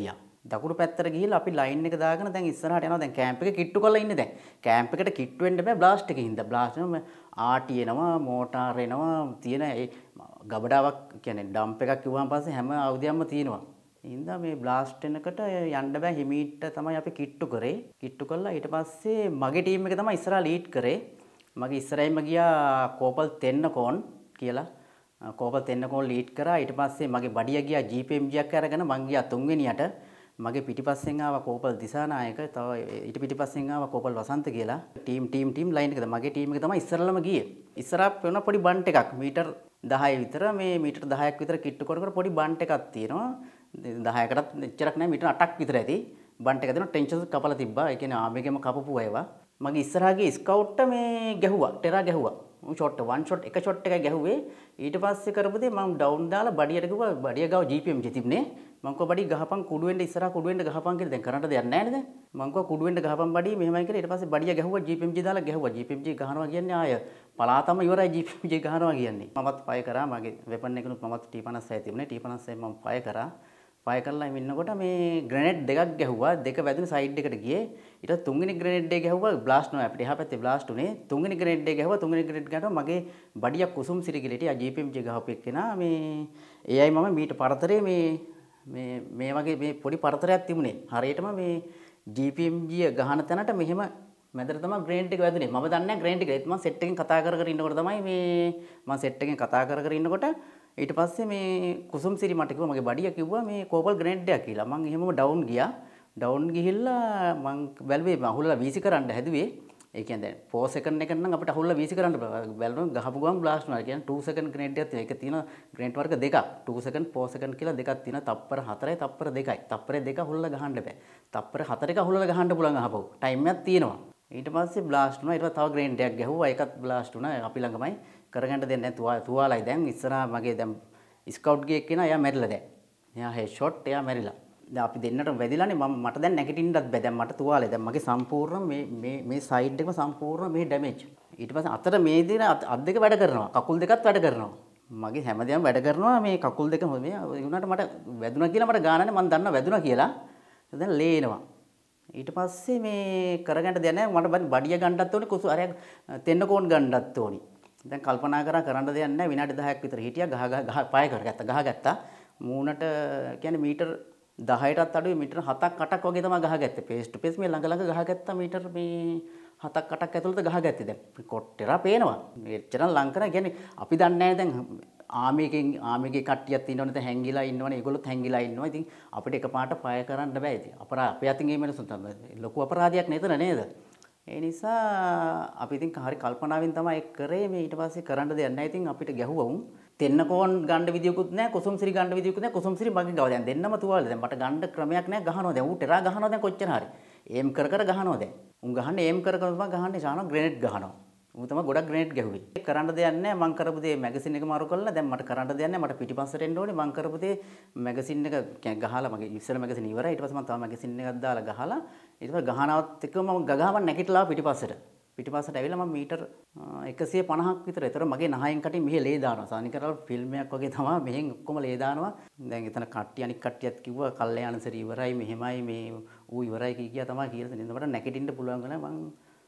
Speaker 1: දකුණු පැත්තට ගිහිල්ලා අපි ලයින් එක දාගෙන දැන් ඉස්සරහට යනවා. දැන් කැම්ප් එක කිට්ටු කරලා ඉන්නේ දැන්. කැම්ප් එකට කිට්ටු වෙන්න බෑ බ්ලාස්ට් එකකින් හින්දා. බ්ලාස්ට් එක ආටි එනවා, මෝටාර් එනවා, තියෙන ඒ ගබඩාවක් කියන්නේ ඩම්ප් එකක් කිව්වම පස්සේ හැම අවුදියක්ම තියෙනවා. හින්දා මේ බ්ලාස්ට් වෙනකොට යන්න බෑ හිමීට තමයි අපි කිට්ටු කරේ. කිට්ටු කළා ඊට පස්සේ මගේ ටීම් එක තමයි ඉස්සරහා ලීඩ් කරේ. මගේ ඉස්සරහින්ම ගියා කෝපල් තෙන්නකෝන් කියලා. කෝපල් තෙන්නකෝන් ලීඩ් කරා. ඊට පස්සේ මගේ බඩිය ගියා ජී පී එම් ජී එකක් අරගෙන මං ගියා තුන්වෙනියට. මගේ පිටිපස්සෙන් ආවා කෝපල් දිසානායක. තව ඊට පිටිපස්සෙන් ආවා කෝපල් වසන්ත කියලා. ටීම් ටීම් ටීම් ලයින් එකද මගේ ටීම් එක තමයි ඉස්සරළම ගියේ. ඉස්සරහා වෙන පොඩි බන්ට් එකක් මීටර් දහය විතර මේ මීටර් දහයක් විතර කිට්ටු කර කර පොඩි බන්ට් එකක් තියෙනවා. දහයකටත් එච්චරක් නෑ මීටර් අටක් විතර ඇති. බන්ට් එක දෙනවා ටෙන්ෂන් කපලා තිබ්බා. ඒ කියන්නේ ආමේගෙම කපපු ඒවා. මගේ ඉස්සරහාගේ ස්කවුට්ට මේ ගැහුවා. ටෙරා ගැහුවා. ෂොට් වන් ෂොට් එක ෂොට් එකයි ගැහුවේ. ඊට පස්සේ කරපුදේ මම ඩවුන් දාලා බඩියට ගිහුවා. බඩිය ගාව ජී පී එම් ජී තිබ්නේ. මං කව බඩි ගහපන් කුඩු වෙන්න ඉස්සරහා කුඩු වෙන්න ගහපන් කියලා දැන් කරන්ට දෙයක් නැහැ නේද? මං කව කුඩු වෙන්න ගහපන් බඩි මෙහෙමයි කියලා ඊට පස්සේ බඩිය ගැහුවා ජී පී එම් ජී දාලා ගැහුවා. ජී පී එම් ජී ගහනවා කියන්නේ ආය පලාතම ඉවරයි ජී පී එම් ජී ගහනවා කියන්නේ. මමත් පය කරා මගේ වෙපන් එකනුත් මමත් ටී පනස් හය තිබුණේ. ටී පනස් හය මම පය කරා. පය කරලා ඉන්නකොට මේ ග්‍රැනේඩ් දෙකක් ගැහුවා. දෙක වැදුනේ සයිඩ් එකට ගියේ. ඊට තුන්වෙනි ග්‍රැනේඩ් එක ගැහුවා බ්ලාස්ට් නෝ අපිට එහා පැත්තේ බ්ලාස්ට් උනේ. තුන්වෙනි ග්‍රැනේඩ් එක ගැහුවා. තුන්වෙනි ග්‍රැනේඩ් ගහනවා මගේ බඩිය කුසුම් සිරිගිලට ජී පී එම් ජී ගහපු එක්කෙනා මේ එයයි මම මීට පරතරේ මේ මේ මේ වගේ මේ පොඩි පරතරයක් තිබුණේ. හරියටම මේ ජී පී එම් ජී ගහන තැනට මෙහෙම මැදට තමයි ග්‍රේන්ඩ් එක වැදුනේ. මම දන්නේ නැහැ ග්‍රේන්ඩ් එක. ඒත් මම සෙට් එකෙන් කතා කර කර ඉන්නකොට තමයි මේ මම සෙට් එකෙන් කතා කර කර ඉන්නකොට ඊට පස්සේ මේ කුසුම් සිරි මට කිව්වා මගේ බඩිය කිව්වා මේ කෝපල් ග්‍රේන්ඩ් එකක් කියලා. මම එහෙමම ඩවුන් ගියා. ඩවුන් ගිහිල්ලා මම බැලුවේ මම අහුල්ලා වීසි කරන්න හැදුවේ. ඒ කියන්නේ දැන් ෆෝර් සෙකන්ඩ් එකක් නම් අපිට අහුල්ලා වීසි කරන්න බැලුවොත් ගහපු ගමන් බ්ලාස්ට් වෙනවා. ඒ කියන්නේ ටූ සෙකන්ඩ් ග්‍රේන්ඩ් එකක් තියෙනවා. ඒක තියෙන ග්‍රේන්ඩ් වර්ග දෙකක්. ටූ සෙකන්ඩ් ෆෝර් සෙකන්ඩ් කියලා දෙකක් තියෙනවා. තප්පර හතරයි තප්පර දෙකයි. තප්පරේ දෙක අහුල්ලා ගහන්න බෑ. තප්පර හතරක අහුල්ලා ගහන්න පුළුවන් අහපො. ටයිම් එකක් තියෙනවා. ඊට පස්සේ බ්ලාස්ට් වුණා. ඊට පස්සේ තව ග්‍රේන්ඩ් එකක් ගැහුවා. ඒකත් බ්ලාස්ට් වුණා. අපි ළඟමයි කරගන්න දෙන්නේ නැහැ. තුවාලයි දැන් ඉස්සරහා මගේ දැන් ස්කවුට් ගේ එක්කෙනා එයා මැරිලා දැන්. එයා හෙඩ් ෂොට් එයා මැරිලා. දැන් අපි දෙන්නට වැදිලානේ මම මට දැන් නැගිටින්නත් බෑ. දැන් මට තුවාලේ. දැන් මගේ සම්පූර්ණ මේ මේ මේ සයිඩ් එකම සම්පූර්ණ මේ ඩැමේජ්. ඊට පස්සේ අතට මේ දින අත් දෙක වැඩ කරනවා. කකුල් දෙකත් වැඩ කරනවා. මගේ හැමදේම වැඩ කරනවා මේ කකුල් දෙක මේ වුණාට මට වැදුනා කියලා මට ගානනේ මම දන්නවා වැදුනා කියලා. දැන් ලේනවා. ඊට පස්සේ මේ කරගන්න දෙයක් නැහැ. මට බඩිය ගන්නත් ඕනේ කුසු අරයක් තෙන්නකෝන් ගන්නත් ඕනේ. දැන් කල්පනා කරා කරන්න දෙයක් නැහැ. විනාඩි දහයක් විතර හිටියා ගහ ගහ ගහ පය කරගත්තා. ගහගත්තා. මූණට කියන්නේ මීටර් දහයටත් අඩුයි මීටර් හතක් අටක් වගේ තමයි ගහගත්තේ. පේස් ටු පේස් මේ ළඟ ළඟ ගහගත්තා මීටර් මේ හතක් අටක් ඇතුළත ගහගත්තේ. දැන් කොට්ටේරා පේනවා. එච්චර ලං කරා කියන්නේ අපි දන්නේ නැහැ දැන් ආමිකෙන් ආමිගේ කට්ටියක් ඉන්නවනේ දැන් හැංගිලා ඉන්නවනේ. ඒගොල්ලොත් හැංගිලා ඉන්නවා. ඉතින් අපිට එකපාරට පය කරන්න බෑ. ඉතින් අපරා අපේ අතින් මේ මිනිස්සුන් තමයි ලොකු අපරාධයක් නේද නේද? ඒ නිසා අපි ඉතින් හරි කල්පනාවෙන් තමයි ඒක කරේ. මේ ඊට පස්සේ කරන්න දෙයක් නැහැ. ඉතින් අපිට ගැහුවවුන් තෙන්නකෝන් ගන්න විදියකුත් නැහැ. කුසුම්සිරි ගන්න විදියකුත් නැහැ. කුසුම්සිරි මගේ ගාව දැන් දෙන්නම තුවාලේ. දැන් මට ගන්න ක්‍රමයක් නැහැ. ගහනවා දැන් ඌ ටෙරා ගහනවා දැන් කොච්චර හරි. ඒම් කර කර ගහනවා දැන්. උන් ගහන්නේ ඒම් කර කර තමයි ගහන්නේ. ශානවා ග්‍රේනේඩ් ගහනවා. ඌ තමයි ගොඩක් ග්‍රේනේඩ් ගැහුවේ. කරන්න දෙයක් නැහැ. මං කරපු දේ මැගසින් එක මාරු කරලා දැන් මට කරන්න දෙයක් නැහැ. මට පිටිපස්සට එන්න ඕනේ. මං කරපු දේ මැගසින් එක ගහලා මගේ ඉස්සර මැගසින් ඉවරයි. ඊට පස්සේ මම තව මැගසින් එකක් දාලා ගහලා ඊට පස්සේ ගහනවත් එක්කම මම ගගාවන් නැගිටලා පිටිපස්සට. පිටිපස්සට ඇවිල්ලා මම මීටර් එකසිය පනහක් විතර. ඒතර මගේ නහයෙන් කටින් මෙහෙ ලේ දානවා. සානිකරල් ෆිල්ම් එකක් වගේ තමයි මෙහෙන් ඔක්කොම ලේ දානවා. දැන් එතන කට්ටිය අනික් කට්ටියත් කිව්වා කල්යාණ සරි ඉවරයි මෙහෙමයි මේ ඌ ඉවරයි කිය කියා තමයි කියලා දෙන්නේ. මට නැගිටින්න පුළුවන් ගන මං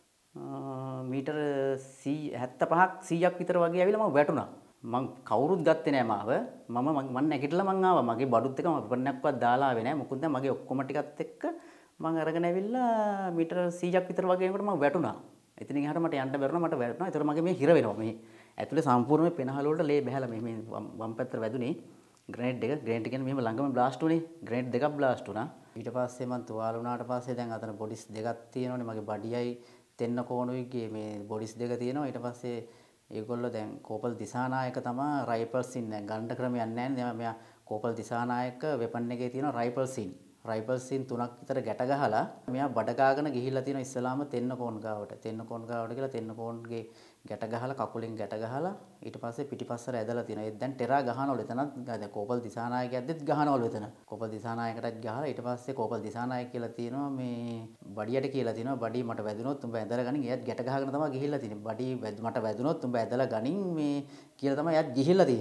Speaker 1: මීටර් හැත්තෑ පහක් සීයක් විතර වගේ ඇවිල්ලා මම වැටුණා. මං කවුරුත් ගත්තේ නෑ මාව. මම මං නැගිටලා මං ආවා. මගේ බඩුත් එක මම පොන්නක්වත් දාලා ආවේ නෑ. මොකද දැන් මගේ ඔක්කොම ටිකත් එක්ක මං අරගෙන ඇවිල්ලා මීටර් සීයක් විතර වගේ එනකොට මම වැටුණා. එතනින් එහාට මට යන්න බැරුණා. මට වැටුණා. ඒතර මගේ මේ හිර වෙනවා. මේ ඇතුලේ සම්පූර්ණ මේ පෙනහල වලට ලේ බහැලා මේ මේ වම් පැත්තට වැදුනේ. ග්‍රේනේඩ් එක ග්‍රේනේඩ් කියන්නේ මෙහෙම ළඟම බ්ලාස්ට් වුණේ. ග්‍රේනේඩ් දෙකක් බ්ලාස්ට් වුණා. ඊට පස්සේ මං තුවාල වුණාට පස්සේ දැන් අතන බොඩිස් දෙකක් තියෙනවනේ. මගේ බඩියයි තෙන්න කෝණුයි ගියේ මේ බොඩිස් දෙක තියෙනවා. ඊට පස්සේ ඒගොල්ලෝ දැන් කෝපල් දිසානායක තමයි රයිෆල්ස් ඉන්නේ. ගන්න ක්‍රමයක් නැහැ නේ. මෙයා කෝපල් දිසානායක වෙපන් එකේ තියෙන රයිෆල්ස් ඉන්නේ. රයිෆල්ස් ඉන් තුනක් විතර ගැට ගහලා මෙයා බඩ ගාගෙන ගිහිල්ලා තියෙන ඉස්සලාම තෙන්න කෝන් ගාවට. තෙන්න කෝන් ගාවට කියලා තෙන්න කෝන්ගේ ගැට ගහලා කකුලෙන් ගැට ගහලා ඊට පස්සේ පිටිපස්සට ඇදලා තියෙනවා. ඒත් දැන් ටෙරා ගහනවලු එතනත් දැන් කෝපල් දිසානායකයක්දෙත් ගහනවලු එතන. කෝපල් දිසානායකටත් ගහලා ඊට පස්සේ කෝපල් දිසානායක කියලා තියෙනවා මේ බඩියට කියලා තියෙනවා. බඩි මට වැදුනොත් උඹ ඇදලා ගනින්. එයාත් ගැට ගහගෙන තමයි ගිහිල්ලා තියෙන්නේ. බඩි මට වැදුනොත් උඹ ඇදලා ගනින් මේ කියලා තමයි එයාත් ගිහිල්ලා තියෙන්නේ.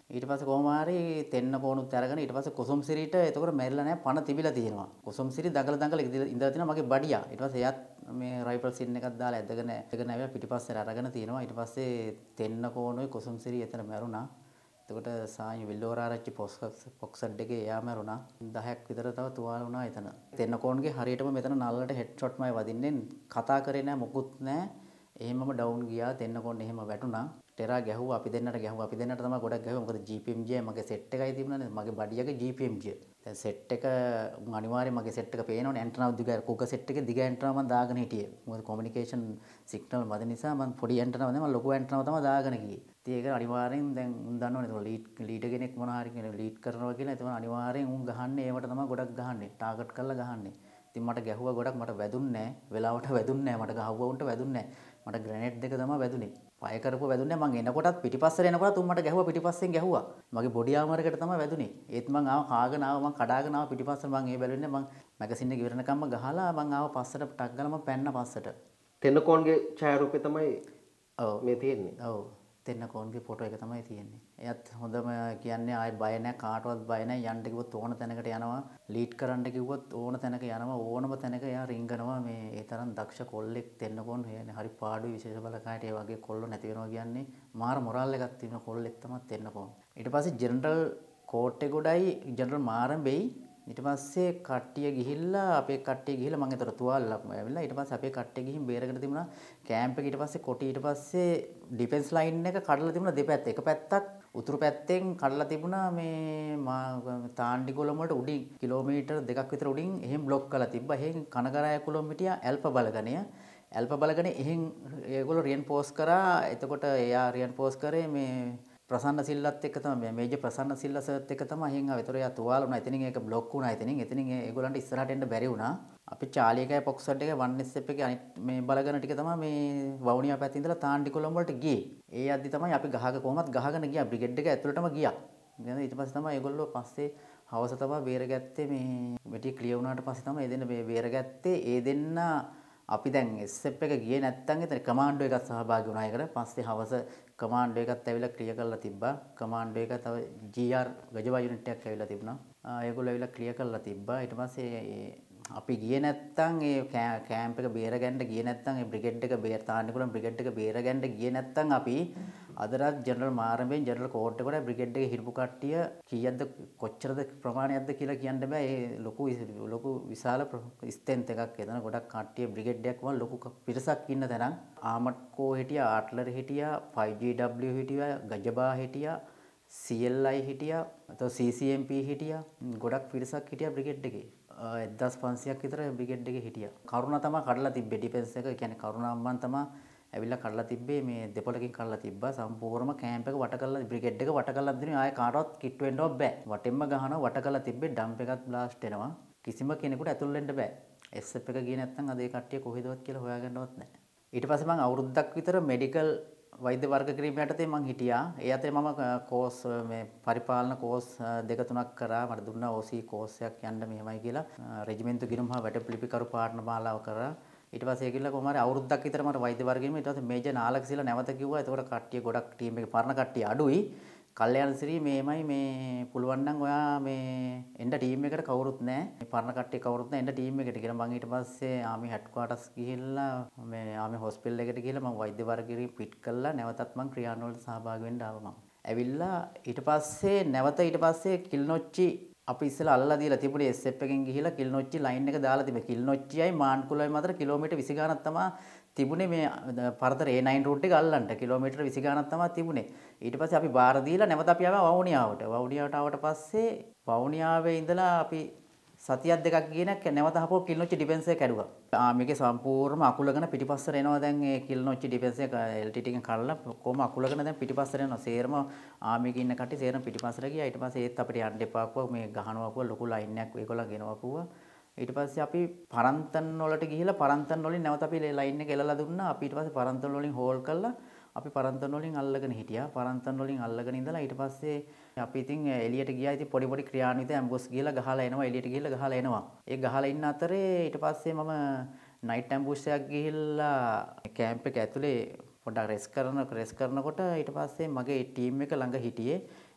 Speaker 1: ඊට පස්සේ කොහොම හරි තෙන්න කෝණුත් අරගෙන ඊට පස්සේ කුසුම්සිරිට එතකොට මැරිලා නැහැ පණ තිබිලා තියෙනවා. කුසුම්සිරි දඟල දඟල ඉඳලා තියෙනවා මගේ බඩියා. ඊට පස්සේ එයාත් මේ රයිෆල් සින් එකක් දාලා ඇදගෙන ඇදගෙන ආවිලා පිටිපස්සට අරගෙන තියෙනවා. ඊට පස්සේ තෙන්න කෝණුයි කුසුම්සිරි එතන මැරුණා. එතකොට සායි විල්ලෝරාරච්චි පොක්සඩ් එකේ එයා මැරුණා. දහයක් විතර තව තුවාල වුණා එතන. තෙන්න කෝණුගේ හරියටම මෙතන නල්ලට හෙඩ් ෂොට්මයි වදින්නේ. කතා කරේ නැහැ මොකුත් නැහැ. එහෙමම ඩවුන් ගියා තෙන්න කෝණු එහෙම වැටුණා. ටෙරා ගැහුවා අපි දෙන්නට ගැහුවා අපි දෙන්නට තමයි ගොඩක් ගැහුවා මොකද ජී පී එම් ජී මගේ සෙට් එකයි තිබුණානේ මගේ බඩියගේ ජී පී එම් ජී දැන් සෙට් එක අනිවාර්යයෙන් මගේ සෙට් එක පේනවනේ ඇන්ටනාව දිග කුක සෙට් එකේ දිග ඇන්ටනාව මම දාගෙන හිටියේ මොකද කොමියුනිකේෂන් සිග්නල් මැද නිසා මම පොඩි ඇන්ටනාව නෙමෙයි මම ලොකු ඇන්ටනාව තමයි දාගෙන ගියේ ඉතින් ඒක අනිවාර්යෙන් දැන් උන් දන්නවනේ ඒක ලීඩ් ලීඩර් කෙනෙක් මොන හරි කෙනෙක් ලීඩ් කරනවා කියලා ඒක අනිවාර්යෙන් උන් ගහන්නේ ඒවට තමයි ගොඩක් ගහන්නේ ටාගට් කරලා ගහන්නේ ඉතින් මට ගැහුවා ගොඩක් මට වැදුන්නේ නැහැ වෙලාවට වැදුන්නේ නැහැ මට ගහුවා උන්ට වැදුන්නේ නැහැ මට ග්‍රැනේඩ් දෙක තමයි වැදුනේ පය කරපුව වැදුන්නේ මං එනකොටත් පිටිපස්සට එනකොටත් උන් මට ගැහුවා පිටිපස්සෙන් ගැහුවා මගේ බොඩි ආමරයකට තමයි වැදුනේ ඒත් මං ආව කාගෙන ආව මං කඩාගෙන ආව පිටිපස්සට මං ඒ බැලුන්නේ මං මැගසින් එක ඉවරනකම්ම ගහලා මං ආව පස්සට ටක් ගාලා මං පැන්න පස්සට
Speaker 2: තෙන්නකෝන්ගේ ඡායාරූපේ තමයි
Speaker 1: ඔව්
Speaker 2: මේ තියෙන්නේ
Speaker 1: ඔව් තෙන්නකෝන්ගේ ෆොටෝ එක තමයි තියෙන්නේ එයත් හොඳම කියන්නේ ආයෙ බය නැහැ කාටවත් බය නැහැ යන්න කිව්වොත් ඕන තැනකට යනවා ලීඩ් කරන්න කිව්වොත් ඕන තැනක යනවා ඕනම තැනක එයා රිංගනවා මේ ඒ තරම් දක්ෂ කොල්ලෙක් තෙන්නකෝන් හරි පාඩුයි විශේෂ බලකායට ඒ වගේ කොල්ලෝ නැති වෙනවා කියන්නේ මාර මොරාල් එකක් තියෙන කොල්ලෙක් තමයි තෙන්නකෝන් ඊට පස්සේ ජෙනරල් කෝට්ටේ ගොඩයි ජෙනරල් මාරඹෙයි ඊට පස්සේ කට්ටිය ගිහිල්ලා අපේ කට්ටිය ගිහිල්ලා මම ඒතර තුවාලලක්ම ඇවිල්ලා ඊට පස්සේ අපේ කට්ටිය ගිහින් බේරගෙන තිබුණා කැම්ප් එක ඊට පස්සේ කොටි ඊට පස්සේ ඩිෆෙන්ස් ලයින් එක කඩලා තිබුණා දෙපැත්ත එක පැත්තක් උතුරු පැත්තෙන් කඩලා තිබුණා මේ තාණ්ඩිගොල්ලම වලට උඩින් කිලෝමීටර් දෙකක් විතර උඩින් එහෙම බ්ලොක් කරලා තිබ්බා එහෙන් කනගරාය කුලම් හිටියා ඇල්ප බලගණය ඇල්ප බලගණය එහෙන් ඒගොල්ලෝ රියන්ෆෝස් කරා එතකොට එයා රියන්ෆෝස් කරේ මේ ප්‍රසන්න සිල්ලත් එක්ක තමයි මේජර් ප්‍රසන්න සිල්ල සර්ත් එක්ක තමයි එහෙන් ආවේ. ඒතර එයා තුවාල වුණා. එතනින් ඒක බ්ලොක් වුණා. එතනින් එතනින් ඒගොල්ලන්ට ඉස්සරහට එන්න බැරි වුණා. අපි චාලි එකයි පොක්සඩ් එකයි වන් එස් එෆ් එකේ අනිත් මේ බලගෙන ටික තමයි මේ වවුනියා පැත්තේ ඉඳලා තාණ්ඩි කොළඹ වලට ගියේ. ඒ යද්දි තමයි අපි ගහක කොහොමත් ගහගෙන ගියා. බ්‍රිගේඩ් එක ඇතුළටම ගියා. ඊට පස්සේ තමයි ඒගොල්ලෝ පස්සේ හවස තමයි බේරගත්තේ මේ මෙටි ක්ලියර් වුණාට පස්සේ තමයි ඒ දෙන්න බේරගත්තේ. ඒ දෙන්න අපි දැන් එස් එෆ් එක ගියේ නැත්තම් එතන කමාන්ඩෝ එකක් සහභාගී වුණා ඒකට. පස්සේ හවස කමාන්ඩෝ එකත් ඇවිල්ලා ක්ලියර් කරලා තිබ්බා. කමාන්ඩෝ එක තව ජී ආර් ගජවා යුනිට් එකක් ඇවිල්ලා තිබුණා. ඒගොල්ලෝ ඇවිල්ලා ක්ලියර් කරලා තිබ්බා. ඊට පස්සේ අපි ගියේ නැත්තම් ඒ කැම්ප් එක බේරගන්න ගියේ නැත්තම් ඒ බ්‍රිගේඩ් එක බේර තාන්නකුලම් බ්‍රිගේඩ් එක බේරගන්න ගියේ නැත්තම් අපි අදටත් ජෙනරල් මාරඹෙන් ජෙනරල් කෝට් එකට බ්‍රිගේඩ් එකේ හිටපු කට්ටිය කීයක්ද කොච්චරද ප්‍රමාණයක්ද කියලා කියන්න බෑ. ඒ ලොකු ලොකු විශාල ස්ට්‍රෙන්ත් එකක් එතන ගොඩක් කට්ටිය බ්‍රිගේඩ් එකක් වල ලොකු පිරිසක් ඉන්න තැනක් ආමට්කෝ හිටියා ආට්ලර් හිටියා ෆයිව් ජී ඩබ්ලිව් හිටියා ගජබා හිටියා සී එල් ආයි හිටියා අතෝ සී සී එම් පී හිටියා ගොඩක් පිරිසක් හිටියා බ්‍රිගේඩ් එකේ එක්දාස් පන්සියයක් විතර බ්‍රිගේඩ් එකේ හිටියා. කරුණා තමයි කඩලා තිබ්බේ ඩිෆෙන්ස් එක. ඒ කියන්නේ කරුණා අම්මන් තමයි ඇවිල්ලා කඩලා තිබ්බේ මේ දෙපොලකින් කඩලා තිබ්බා. සම්පූර්ණම කැම්ප් එක වට කරලා බ්‍රිගේඩ් එක වට කරලා දෙන්නේ ආයේ කාටවත් කිට් වෙන්නවත් බෑ. වටෙන්ම ගහනවා වට කරලා තිබ්බේ ඩම්ප් එකත් බ්ලාස්ට් වෙනවා. කිසිම කෙනෙකුට ඇතුල් වෙන්න බෑ. එස් එෆ් එක ගියේ නැත්නම් අද ඒ කට්ටිය කොහෙදවත් කියලා හොයාගන්නවත් නැහැ. ඊට පස්සේ මම අවුරුද්දක් විතර මෙඩිකල් වෛද්‍ය වර්ග කිරීම යටතේ මම හිටියා. ඒ අතරේ මම කෝස් මේ පරිපාලන කෝස් දෙක තුනක් කරා. මට දුන්නා ඕ සී කෝස් එකක් යන්න මෙහෙමයි කියලා. රෙජිමෙන්තු ගිණුම් හා වැටපිලිපිකරු පාඨන මාලාව කරා. ඊට පස්සේ ඒකිල්ල කොහොම හරි අවුරුද්දක් විතර මට වෛද්‍ය වර්ගෙම ඊට පස්සේ මේජර් නාලකසිලා නැවත කිව්වා. ඒතකොට කට්ටිය ගොඩක් ටීම් එකේ පරණ කට්ටිය අඩුයි. කල්යාණ ශ්‍රී මේමයි මේ පුළුවන් නම් ඔයා මේ එන්න ටීම් එකට කවුරුත් නැහැ. මේ පරණ කට්ටිය කවුරුත් නැහැ එන්න ටීම් එකට කියලා මම ඊට පස්සේ ආමි හෙඩ්ක්වාටර්ස් ගිහිල්ලා මේ ආමි හොස්පිටල් එකට ගිහිල්ලා මම වෛද්‍ය වර්ගයේ පිට් කළා. නැවතත් මම ක්‍රියාන්වලට සහභාගී වෙන්න ආවා මම. ඇවිල්ලා ඊට පස්සේ නැවත ඊට පස්සේ කිල්නොච්චි අපි ඉස්සෙල්ලා අල්ලලා දීලා තිබුණේ එස් එෆ් එකෙන් ගිහිල්ලා කිල්නොච්චි ලයින් එක දාලා තිබේ. කිල්නොච්චියයි මාන්කුලයි මතර කිලෝමීටර් විසි ගාණක් තමයි තිබුණේ මේ පරතර ඒ නයින් රූට් එක අල්ලන්න. කිලෝමීටර් විසි ගාණක් තමයි තිබුණේ. ඊට පස්සේ අපි බාර දීලා නැවත අපි ආවා වවුනියාවට. වවුනියාවට ආවට පස්සේ වවුනියාවේ ඉඳලා අපි සතියක් දෙකක් ගියේ නැක් නැවත හපෝ කිල්නොච්චි ඩිෆෙන්ස් එක කැඩුවා. ආමිගේ සම්පූර්ණම අකුලගෙන පිටිපස්සට එනවා දැන් ඒ කිල්නොච්චි ඩිෆෙන්ස් එක එල් ටී ටී එකෙන් කඩලා කොහොම අකුලගෙන දැන් පිටිපස්සට එනවා. සේරම ආමිගේ ඉන්න කට්ටිය සේරම පිටිපස්සට ගියා. ඊට පස්සේ ඒත් අපිට යන්න එපා කිව්වා. මේ ගහනවා කිව්වා ලොකු ලයින් එකක් ඒගොල්ලන් ගෙනවා කිව්වා. ඊට පස්සේ අපි පරන්තන් වලට ගිහිල්ලා පරන්තන් වලින් නැවත අපි ලයින් එක එලලා දුන්නා. අපි ඊට පස්සේ පරන්තන් වලින් හෝල් කළා. අපි පරන්තන් වලින් අල්ලගෙන හිටියා. පරන්තන් වලින් අල්ලගෙන ඉඳලා ඊට පස්සේ අපි ඉතින් එළියට ගියා. ඉතින් පොඩි පොඩි ක්‍රියාන්විත ඇම්බුස් ගිහලා ගහලා එනවා. එළියට ගිහලා ගහලා එනවා. ඒ ගහලා ඉන්න අතරේ ඊට පස්සේ මම නයිට් ඇම්බුස් එකක් ගිහිල්ලා කැම්ප් එක ඇතුලේ පොඩ්ඩක් රෙස් කරන රෙස් කරනකොට ඊට පස්සේ මගේ ටීම් එක ළඟ හිටියේ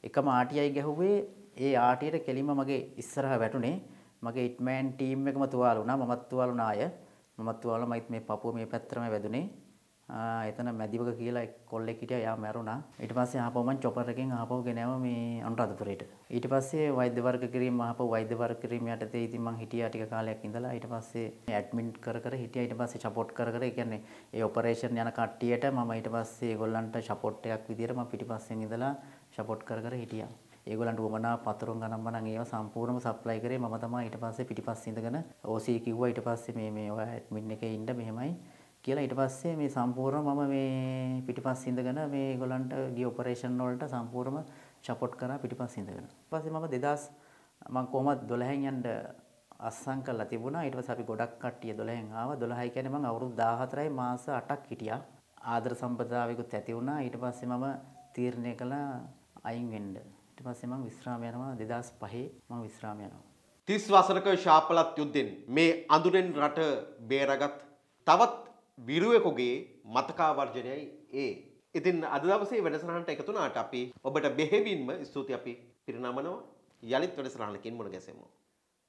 Speaker 1: එකම ආටියයි ගැහුවේ ඒ ආටියට කෙලින්ම මගේ ඉස්සරහ වැටුනේ. මගේ ඉට්මෑන් ටීම් එකම තුවාල වුණා. මමත් තුවාල වුණා අය. මමත් තුවාල මයිත් මේ පපුව මේ පැත්තටම වැදුනේ. එතන මැදිවක කියලා කොල්ලෙක් හිටියා. යා මැරුණා. ඊට පස්සේ ආපහු මං චොපර් එකෙන් ආපහු ගෙනාවා මේ අනුරාධපුරේට. ඊට පස්සේ වෛද්‍ය වර්ග කිරීම ආපහු වෛද්‍ය වර්ග කිරීම යටතේ ඉතින් මං හිටියා ටික කාලයක් ඉඳලා. ඊට පස්සේ ඇඩ්මිට් කර කර හිටියා. ඊට පස්සේ සපෝට් කර කර ඒ කියන්නේ ඒ ඔපරේෂන් යන කට්ටියට මම ඊට පස්සේ ඒගොල්ලන්ට සපෝට් එකක් විදියට මම පිටිපස්සෙන් ඉඳලා සපෝට් කර කර හිටියා. ඒගොල්ලන්ට උවමනා පතුරුම් ගණන් බණන් ඒවා සම්පූර්ණයෙන්ම සප්ලයි කරේ මම තමයි. ඊට පස්සේ පිටිපස්සේ ඉඳගෙන ඕසී කිව්වා ඊට පස්සේ මේ මේ ඔය ඇඩ්මින් එකේ ඉන්න මෙහෙමයි කියලා. ඊට පස්සේ මේ සම්පූර්ණ මම මේ පිටිපස්සේ ඉඳගෙන මේ ඒගොල්ලන්ට ගිය ඔපරේෂන් වලට සම්පූර්ණම සපෝට් කරා පිටිපස්සේ ඉඳගෙන. ඊට පස්සේ මම දෙදාස් මම කොහමද දොළහෙන් යන්න අස්සම් කරලා තිබුණා. ඊට පස්සේ අපි ගොඩක් කට්ටිය දොළහෙන් ආවා. දොළහයි කියන්නේ මම අවුරුදු දාහතරයි මාස අටක් හිටියා. ආදර සම්ප්‍රදායකුත් ඇති වුණා. ඊට පස්සේ මම තීරණය කළා අයින් වෙන්න. ඊට පස්සේ මම විශ්‍රාම යනවා. දෙදාස් පහේ මම විශ්‍රාම යනවා.
Speaker 2: තිස් වසරක ශාපලත් යුද්ධෙන් මේ අඳුරෙන් රට බේරගත් තවත් විරුවෙකුගේ මතකාවර්ජනයයි ඒ. ඉතින් අද දවසේ වැඩසටහනට එකතු වුණාට අපි ඔබට බෙහෙවින්ම ස්තුති අපි පිරිනමනවා. යලිත් වැඩසටහනකින් මුණ ගැසෙමු.